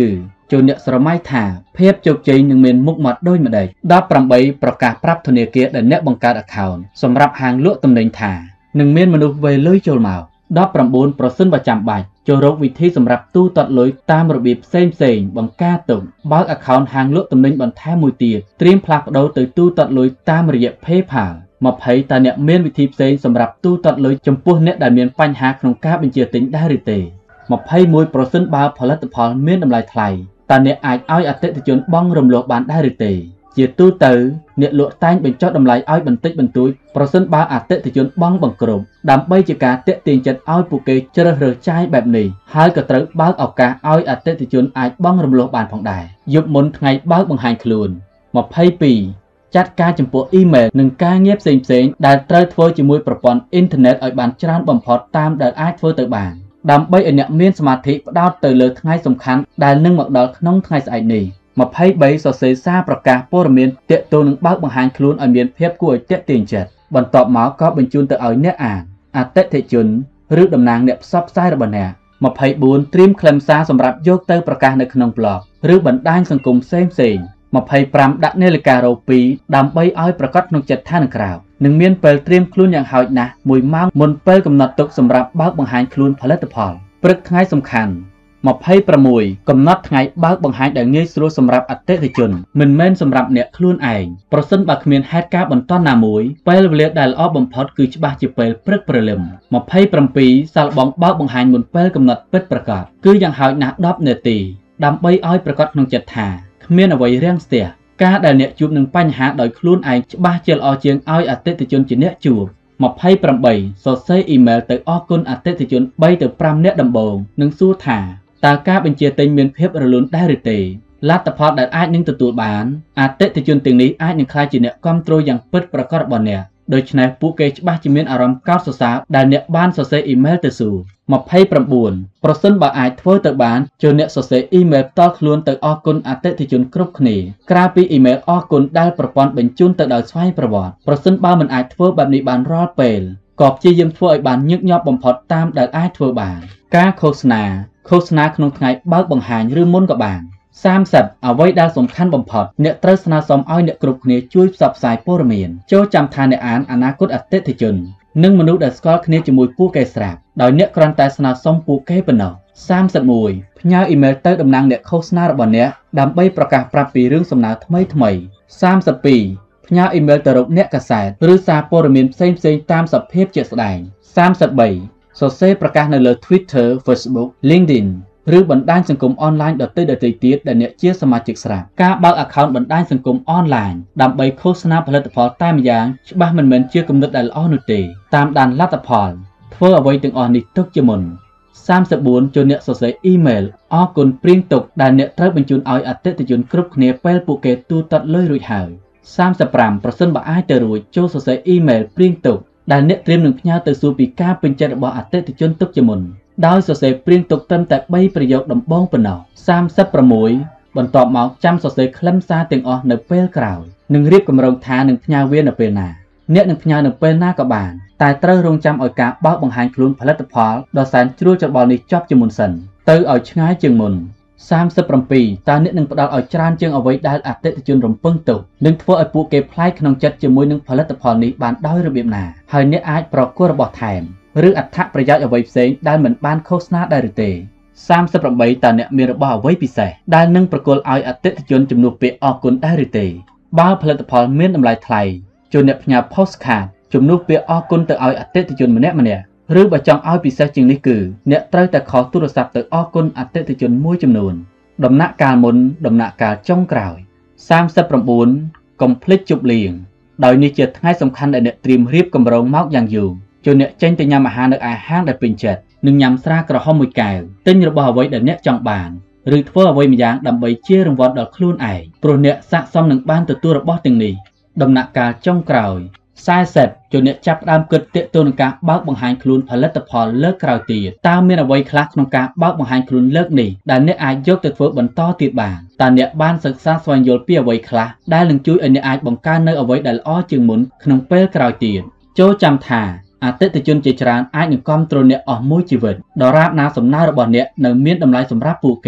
ចូលអ្នកស្រមៃថាភាពជោគជ័យនឹងមានមុខមាត់ដូចម្ដេចដប់ប្រាំបីប្រកាសប្រាប់ធនាគារដែលអ្នកបង្កើត account សម្រាប់ហាងលក់ទំនិញថានឹងមានមនុស្សវេលុយចូលមកដប់ប្រាំបួនប្រសិនបើចាំបាច់ចូលរកវិធីសម្រាប់ទូទាត់លុយតាមរបៀបផ្សេងផ្សេងបង្ការទុកបើក account ហាងលក់ទំនិញបន្ថែមមួយទៀតត្រៀមផ្លាស់ប្ដូរទៅទូទាត់លុយតាមរយៈ PayPal ម្ភៃតើអ្នកមានវិធីផ្សេងសម្រាប់ទូទាត់លុយចំពោះអ្នកដែលមានបញ្ហាក្នុងការបញ្ជាទិញដែរឬទេម្ភៃមួយប្រសិនបើផលិតផលមានតម្លៃថ្លៃតើអ្នកអាចឲ្យអតិថិជនបង់រំលោះបានដែរឬទេជាទូទៅអ្នកលក់តែងបញ្ចុះតម្លៃឲ្យបន្តិចបន្តួចប្រសិនបើអតិថិជនបង់បង្ក្រប់ដើម្បីជាការទាក់ទាញចិត្តឲ្យពួកគេជ្រើសរើសចាយបែបនេះហើយក៏ត្រូវបើកឱកាសឲ្យអតិថិជនអាចបង់រំលោះបានផងដែរយប់មុនថ្ងៃបើកបង្ហាញខ្លួនម្ភៃពីរចាត់ការចំពោះអ៊ីមែលនិងការងារផ្សេងៗដែលត្រូវធ្វើជាមួយប្រព័ន្ធអ៊ីនធឺណិតឲ្យបានច្រើនបំផុតតាមដែលអាចធ្វើទៅបានដើម្បីឲ្យអ្នកមានសមាធិផ្ដោតទៅលើថ្ងៃសំខាន់ដែលនឹងមកដល់ក្នុងថ្ងៃស្អែកនេះម្ភៃបីសរសេរសារប្រកាសព័ត៌មានទាក់ទងនឹងបើកបង្ហាញខ្លួនឲ្យមានភាពគួរឲ្យទាក់ទាញចិត្តបន្ទាប់មកក៏បញ្ជូនទៅឲ្យអ្នកអានអតិថិជនឬតំណាងអ្នកផ្សព្វផ្សាយរបស់អ្នកម្ភៃបួនត្រៀមខ្លឹមសារសម្រាប់យកទៅប្រកាសនៅក្នុងប្លុកឬបណ្ដាញសង្គមផ្សេងផ្សេងម្ភៃប្រាំដាក់នាឡិការ៉ូពីរដើម្បីឲ្យប្រកាសក្នុងចិត្តថានឹងក្រោយនឹងមានពេលត្រៀមខ្លួនយ៉ាងហោចណាស់មួយម៉ោងមុនពេលកំណត់ទុកសម្រាប់បើកបង្ហាញខ្លួនផលិតផលព្រឹកថ្ងៃសំខាន់ម្ភៃប្រាំមួយកំណត់ថ្ងៃបើកបង្ហាញដែលងាយស្រួលសម្រាប់អតិថិជនមិនមែនសម្រាប់អ្នកខ្លួនឯងប្រសិនបើគ្មានហេតុការណ៍បន្ទាន់ណាមួយពេលវេលាដែលល្អបំផុតគឺច្បាស់ជាពេលព្រឹកព្រលឹមម្ភៃប្រាំពីរសាកល្បងបើកបង្ហាញមុនពេលកំណត់ពិតប្រាកដគឺយ៉ាងហោចណាស់ដប់នាទីដើម្បីឲ្យប្រកាសក្នុងចិត្តថាគ្មានអ្វីរាំងស្ទះការដែលអ្នកជួបនឹងបញ្ហាដោយខ្លួនឯងច្បាស់ជាល្អជាងឲ្យអតិថិជនជាអ្នកជួបម្ភៃប្រាំបីសរសេរអ៊ីមែលទៅអរគុណអតិថិជនបីទៅប្រាំនាក់ដំបូងនិងសួរថាតើការបញ្ជាទិញមានភាពរលូនដែរឬទេលទ្ធផលដែលអាចនឹងទទួលបានអតិថិជនទាំងនេះអាចនឹងក្លាយជាអ្នកគាំទ្រយ៉ាងពិតប្រាកដរបស់អ្នកដូច្នេះពួកគេច្បាស់ជាមានអារម្មណ៍កោតសរសើរដែលអ្នកបានសរសេរអ៊ីមែលទៅសួរម្ភៃប្រាំបួនប្រសិនបើអាចធ្វើទៅបានចូលអ្នកសរសេរអ៊ីមែលផ្ទាល់ខ្លួនទៅអរគុណអតិថិជនគ្រប់គ្នាក្រៅពីអ៊ីមែលអរគុណដែលប្រព័ន្ធបញ្ជូនទៅដោយស្វ័យប្រវត្តិប្រសិនបើមិនអាចធ្វើបែបនេះបានរាល់ពេលក៏ព្យាយាមធ្វើឲ្យបានញឹកញាប់បំផុតតាមដែលអាចធ្វើបានការឃោសនាឃោសនាក្នុងថ្ងៃបើកបង្ហាញឬមុនក៏បានសាមសិបអ្វីដែលសំខាន់បំផុតអ្នកត្រូវស្នើសុំឲ្យអ្នកគ្រប់គ្នាជួយផ្សព្វផ្សាយព័ត៌មានចូលចាំថាអ្នកអានអនាគតអតិថិជននិងមនុស្សដែលស្គាល់គ្នាជាមួយពួកគេស្រាប់ដោយអ្នកគ្រាន់តែស្នើសុំពួកគេប៉ុណ្ណោះសាមសិបមួយផ្ញើអ៊ីមែលទៅតំណាងអ្នកឃោសនារបស់អ្នកដើម្បីប្រកាសប្រាប់ពីរឿងសំណើថ្មីថ្មីសាមសិបពីរផ្ញើអ៊ីមែលទៅរកអ្នកកាសែតឬសារព័ត៌មានផ្សេងផ្សេងតាមសភាពជាក់ស្ដែងសាមសិបបីសរសេរប្រកាសនៅលើ Twitter, Facebook, LinkedIn ឬបណ្ដាញសង្គមអនឡាញដទៃដទៃទៀតដែលអ្នកជាសមាជិកស្រាប់ការបើក account បណ្ដាញសង្គមអនឡាញដើម្បីឃោសនាផលិតផលតែម្យ៉ាងច្បាស់មិនមែនជាគំនិតដែលល្អនោះទេតាមដានលទ្ធផលធ្វើអ្វីទាំងអស់នេះទុកជាមុនសាមសិបបួនចូលអ្នកសរសេរអ៊ីមែលអរគុណព្រៀងទុកដែលអ្នកត្រូវបញ្ជូនឲ្យអតិថិជនគ្រប់គ្នាពេលពួកគេទូទាត់លុយរួចហើយសាមសិបប្រាំប្រសិនបើអាចទៅរួចចូលសរសេរអ៊ីមែលព្រៀងទុកដែលអ្នកត្រៀមនឹងផ្ញើទៅសួរពីការពេញចិត្តរបស់អតិថិជនទុកជាមុនដោយសរសេរព្រៀងទុកត្រឹមតែបីប្រយោគដំបូងប៉ុណ្ណោះសាមសិបប្រាំមួយ បន្ទាប់មកចាំសរសេរខ្លឹមសារទាំងអស់នៅពេលក្រោយនិងរៀបគម្រោងថានឹងផ្ញើវានៅពេលណាអ្នកនឹងផ្ញើនៅពេលណាក៏បានតែត្រូវរងចាំឲ្យការបើកបង្ហាញខ្លួនផលិតផលដ៏សែនជ្រួលច្របល់នេះចប់ជាមុនសិនទៅឲ្យឆ្ងាយជាងមុនសាមសិបប្រាំពីរតើអ្នកនឹងផ្ដល់ឲ្យច្រើនជាងអ្វីដែលអតិថិជនរំពឹងទុកនិងធ្វើឲ្យពួកគេប្លែកក្នុងចិត្តជាមួយនឹងផលិតផលនេះបានដោយរបៀបណាហើយអ្នកអាចប្រគល់របស់ថែមឬអត្ថប្រយោជន៍អ្វីផ្សេងដែលមិនបានឃោសនាដែរឬទេសាមសិបប្រាំបីតើអ្នកមានរបស់អ្វីពិសេសដែលនឹងប្រគល់ឲ្យអតិថិជនជំនួសពាក្យអរគុណដែរឬទេបើផលិតផលមានតម្លៃថ្លៃជួយអ្នកផ្ញើ postcard ជំនួសពាក្យអរគុណទៅឲ្យអតិថិជនម្នាក់ម្នាក់ឬបើចង់ឲ្យពិសេសជាងនេះគឺអ្នកត្រូវតែខលទូរស័ព្ទទៅអរគុណអតិថិជនមួយចំនួនដំណាក់កាលមុនដំណាក់កាលចុងក្រោយសាមសិបប្រាំបួនកុំភ្លេចជប់លៀងដោយនេះជាថ្ងៃសំខាន់ដែលអ្នកត្រៀមរៀបគម្រោងមកយ៉ាងយូរជួយអ្នកចេញទៅញ៉ាំអាហារនៅឯហាងដែលពេញចិត្តនិងញ៉ាំស្រាក្រហមមួយកែវទិញរបស់អ្វីដែលអ្នកចង់បានឬធ្វើអ្វីម្យ៉ាងដើម្បីជារង្វាន់ដល់ខ្លួនឯងព្រោះអ្នកស័ក្តិសមនឹងបានទទួលរបស់ទាំងនេះដំណាក់កាលចុងក្រោយខ្សែសេតជួយអ្នកចាប់ផ្ដើមគិតទាក់ទងនឹងការបើកបង្ហាញខ្លួនផលិតផលលើកក្រោយទៀតតើមានអ្វីខ្លះក្នុងការបើកបង្ហាញខ្លួនលើកនេះដែលអ្នកអាចយកទៅធ្វើបន្តទៀតបានតើអ្នកបានសិក្សាស្វែងយល់ពីអ្វីខ្លះដែលនឹងជួយឲ្យអ្នកអាចបង្កើននូវអ្វីដែលល្អជាងមុនក្នុងពេលក្រោយទៀតចូលចាំថាអតិថិជនជាច្រើនអាចនឹងគាំទ្រអ្នកអស់មួយជីវិតដរាបណាសំណើរបស់អ្នកនៅមានតម្លៃសម្រាប់ពួកគេ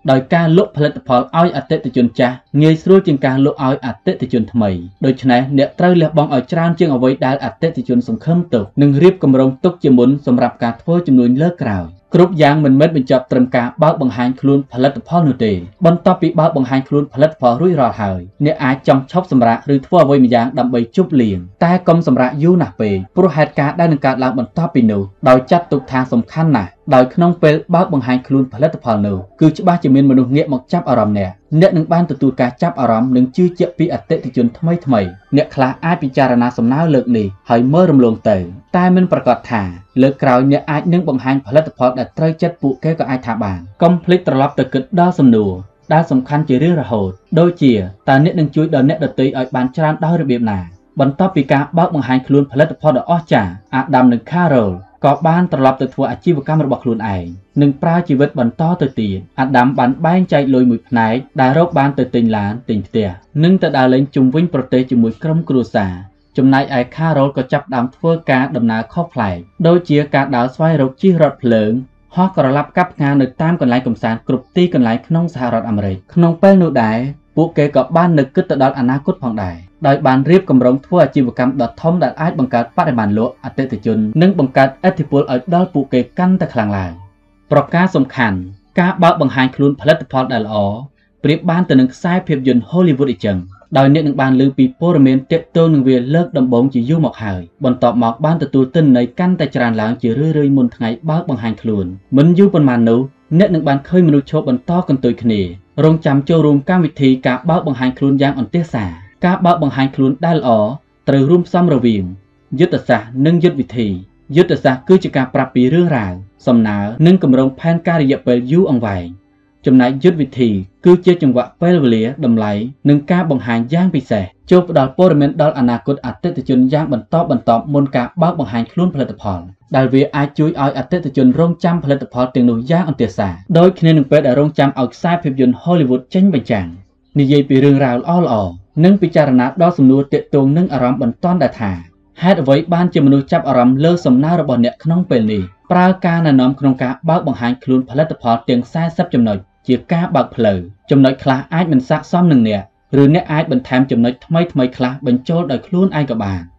ដោយការលក់ផលិតផលឲ្យអតិថិជនចាស់ងាយស្រួលជាងការលក់ឲ្យអតិថិជនថ្មីដូច្នេះអ្នកត្រូវលះបង់ឲ្យច្រើនជាងអ្វីដែលអតិថិជនសង្ឃឹមទុកនិងរៀបគម្រោងទុកជាមុនសម្រាប់ការធ្វើជំនួញលើកក្រោយគ្រប់យ៉ាងមិនមែនបញ្ចប់ត្រឹមការបើកបង្ហាញខ្លួនផលិតផលនោះទេបន្ទាប់ពីបើកបង្ហាញខ្លួនផលិតផលរួចរាល់ហើយអ្នកអាចចង់ឈប់សម្រាកឬធ្វើអ្វីម្យ៉ាងដើម្បីជប់លៀងតែកុំសម្រាកយូរណាស់ពេកព្រោះហេតុការណ៍ដែលនឹងកើតឡើងបន្ទាប់ពីនោះដោយចាត់ទុកថាសំខាន់ណាស់ដោយក្នុងពេលបើកបង្ហាញខ្លួនផលិតផលនោះគឺច្បាស់ជាមានមនុស្សងាកមកចាប់អារម្មណ៍អ្នកអ្នកនឹងបានទទួលការចាប់អារម្មណ៍និងជឿជាក់ពីអតិថិជនថ្មីថ្មីអ្នកខ្លះអាចពិចារណាសំណើលើកនេះហើយមើលរំលងទៅតែមិនប្រកាសថាលើកក្រោយអ្នកអាចនឹងបង្ហាញផលិតផលដែលត្រូវចិត្តពួកគេក៏អាចថាបានកុំភ្លេចត្រឡប់ទៅគិតដល់សំណួរដែលសំខាន់ជារៀងរហូតដូចជាតើអ្នកនឹងជួយដល់អ្នកដទៃឲ្យបានច្រើនដោយរបៀបណាបន្ទាប់ពីការបើកបង្ហាញខ្លួនផលិតផលដ៏អស្ចារ្យអាដាមនិងខារ៉ូលក៏បានត្រឡប់ទៅធ្វើអាជីវកម្មរបស់ខ្លួនឯងនិងប្រើជីវិតបន្តទៅទៀតអាដាមបានបែងចែកលុយមួយផ្នែកដែលរកបានទៅទិញឡានទិញផ្ទះនិងទៅដើរលេងជុំវិញប្រទេសជាមួយក្រុមគ្រួសារចំណែកឯខារ៉ូលក៏ចាប់ផ្ដើមធ្វើការដំណើរខុសប្លែកដូចជាការដើរស្វែងរកជិះរថភ្លើងហោះក្រឡាប់កាប់ផ្កានៅតាមកន្លែងកម្សាន្តគ្រប់ទីកន្លែងក្នុងសហរដ្ឋអាមេរិកក្នុងពេលនោះដែរពួកគេក៏បាននឹកគិតទៅដល់អនាគតផងដែរដោយបានរៀបគម្រោងធ្វើអាជីវកម្មដ៏ធំដែលអាចបង្កើតបរិមាណលក់អតិថិជននិងបង្កើតឥទ្ធិពលឲ្យដល់ពួកគេកាន់តែខ្លាំងឡើងប្រការសំខាន់ការបើកបង្ហាញខ្លួនផលិតផលដែលល្អប្រៀបបានទៅនឹងខ្សែភាពយន្ត Hollywood អញ្ចឹងដោយអ្នកនឹងបានលើពីព័ត៌មានទាក់ទងនឹងវាលើកដំបូងជាយូរមកហើយបន្ទាប់មកបានទទួលទិន្នន័យកាន់តែច្រើនឡើងជារឿយៗមុនថ្ងៃបើកបង្ហាញខ្លួនមិនយូរប៉ុន្មាននោះអ្នកនឹងបានឃើញមនុស្សឈប់បន្តកន្ទុយគ្នារងចាំចូលរួមកម្មវិធីការបើកបង្ហាញខ្លួនយ៉ាងអន្ទះសារការបើកបង្ហាញខ្លួនដែលល្អត្រូវរួមផ្សំរវាងយុទ្ធសាស្ត្រនិងយុទ្ធវិធីយុទ្ធសាស្ត្រគឺជាការប្រាប់ពីរឿងរ៉ាវសំណើនិងគម្រោងផែនការរយៈពេលយូរអង្វែងចំណែកយុទ្ធវិធីគឺជាចង្វាក់ពេលវេលាតម្លៃនិងការបង្ហាញយ៉ាងពិសេសចូលផ្ដល់ព័ត៌មានដល់អនាគតអតិថិជនយ៉ាងបន្តបន្ទាប់មុនការបើកបង្ហាញខ្លួនផលិតផលដែលវាអាចជួយឲ្យអតិថិជនរងចាំផលិតផលទាំងនោះយ៉ាងអន្ទះសារដោយគ្នានឹងពេលដែលរងចាំឲ្យខ្សែភាពយន្ត Hollywood ចេញបញ្ចាំងនិយាយពីរឿងរ៉ាវល្អៗនិងពិចារណាដល់សំណួរទាក់ទងនឹងអារម្មណ៍បន្ទាន់ដែលថាហេតុអ្វីបានជាមនុស្សចាប់អារម្មណ៍លើសំណើរបស់អ្នកក្នុងពេលនេះប្រើការណែនាំក្នុងការបើកបង្ហាញខ្លួនផលិតផលទាំងសែសិបចំណុចជាការបើកផ្លូវចំណុចខ្លះអាចមិនស័ក្តិសមនឹងអ្នកឬអ្នកអាចបន្ថែមចំណុចថ្មីៗខ្លះបញ្ចូលដោយខ្លួនឯងក៏បាន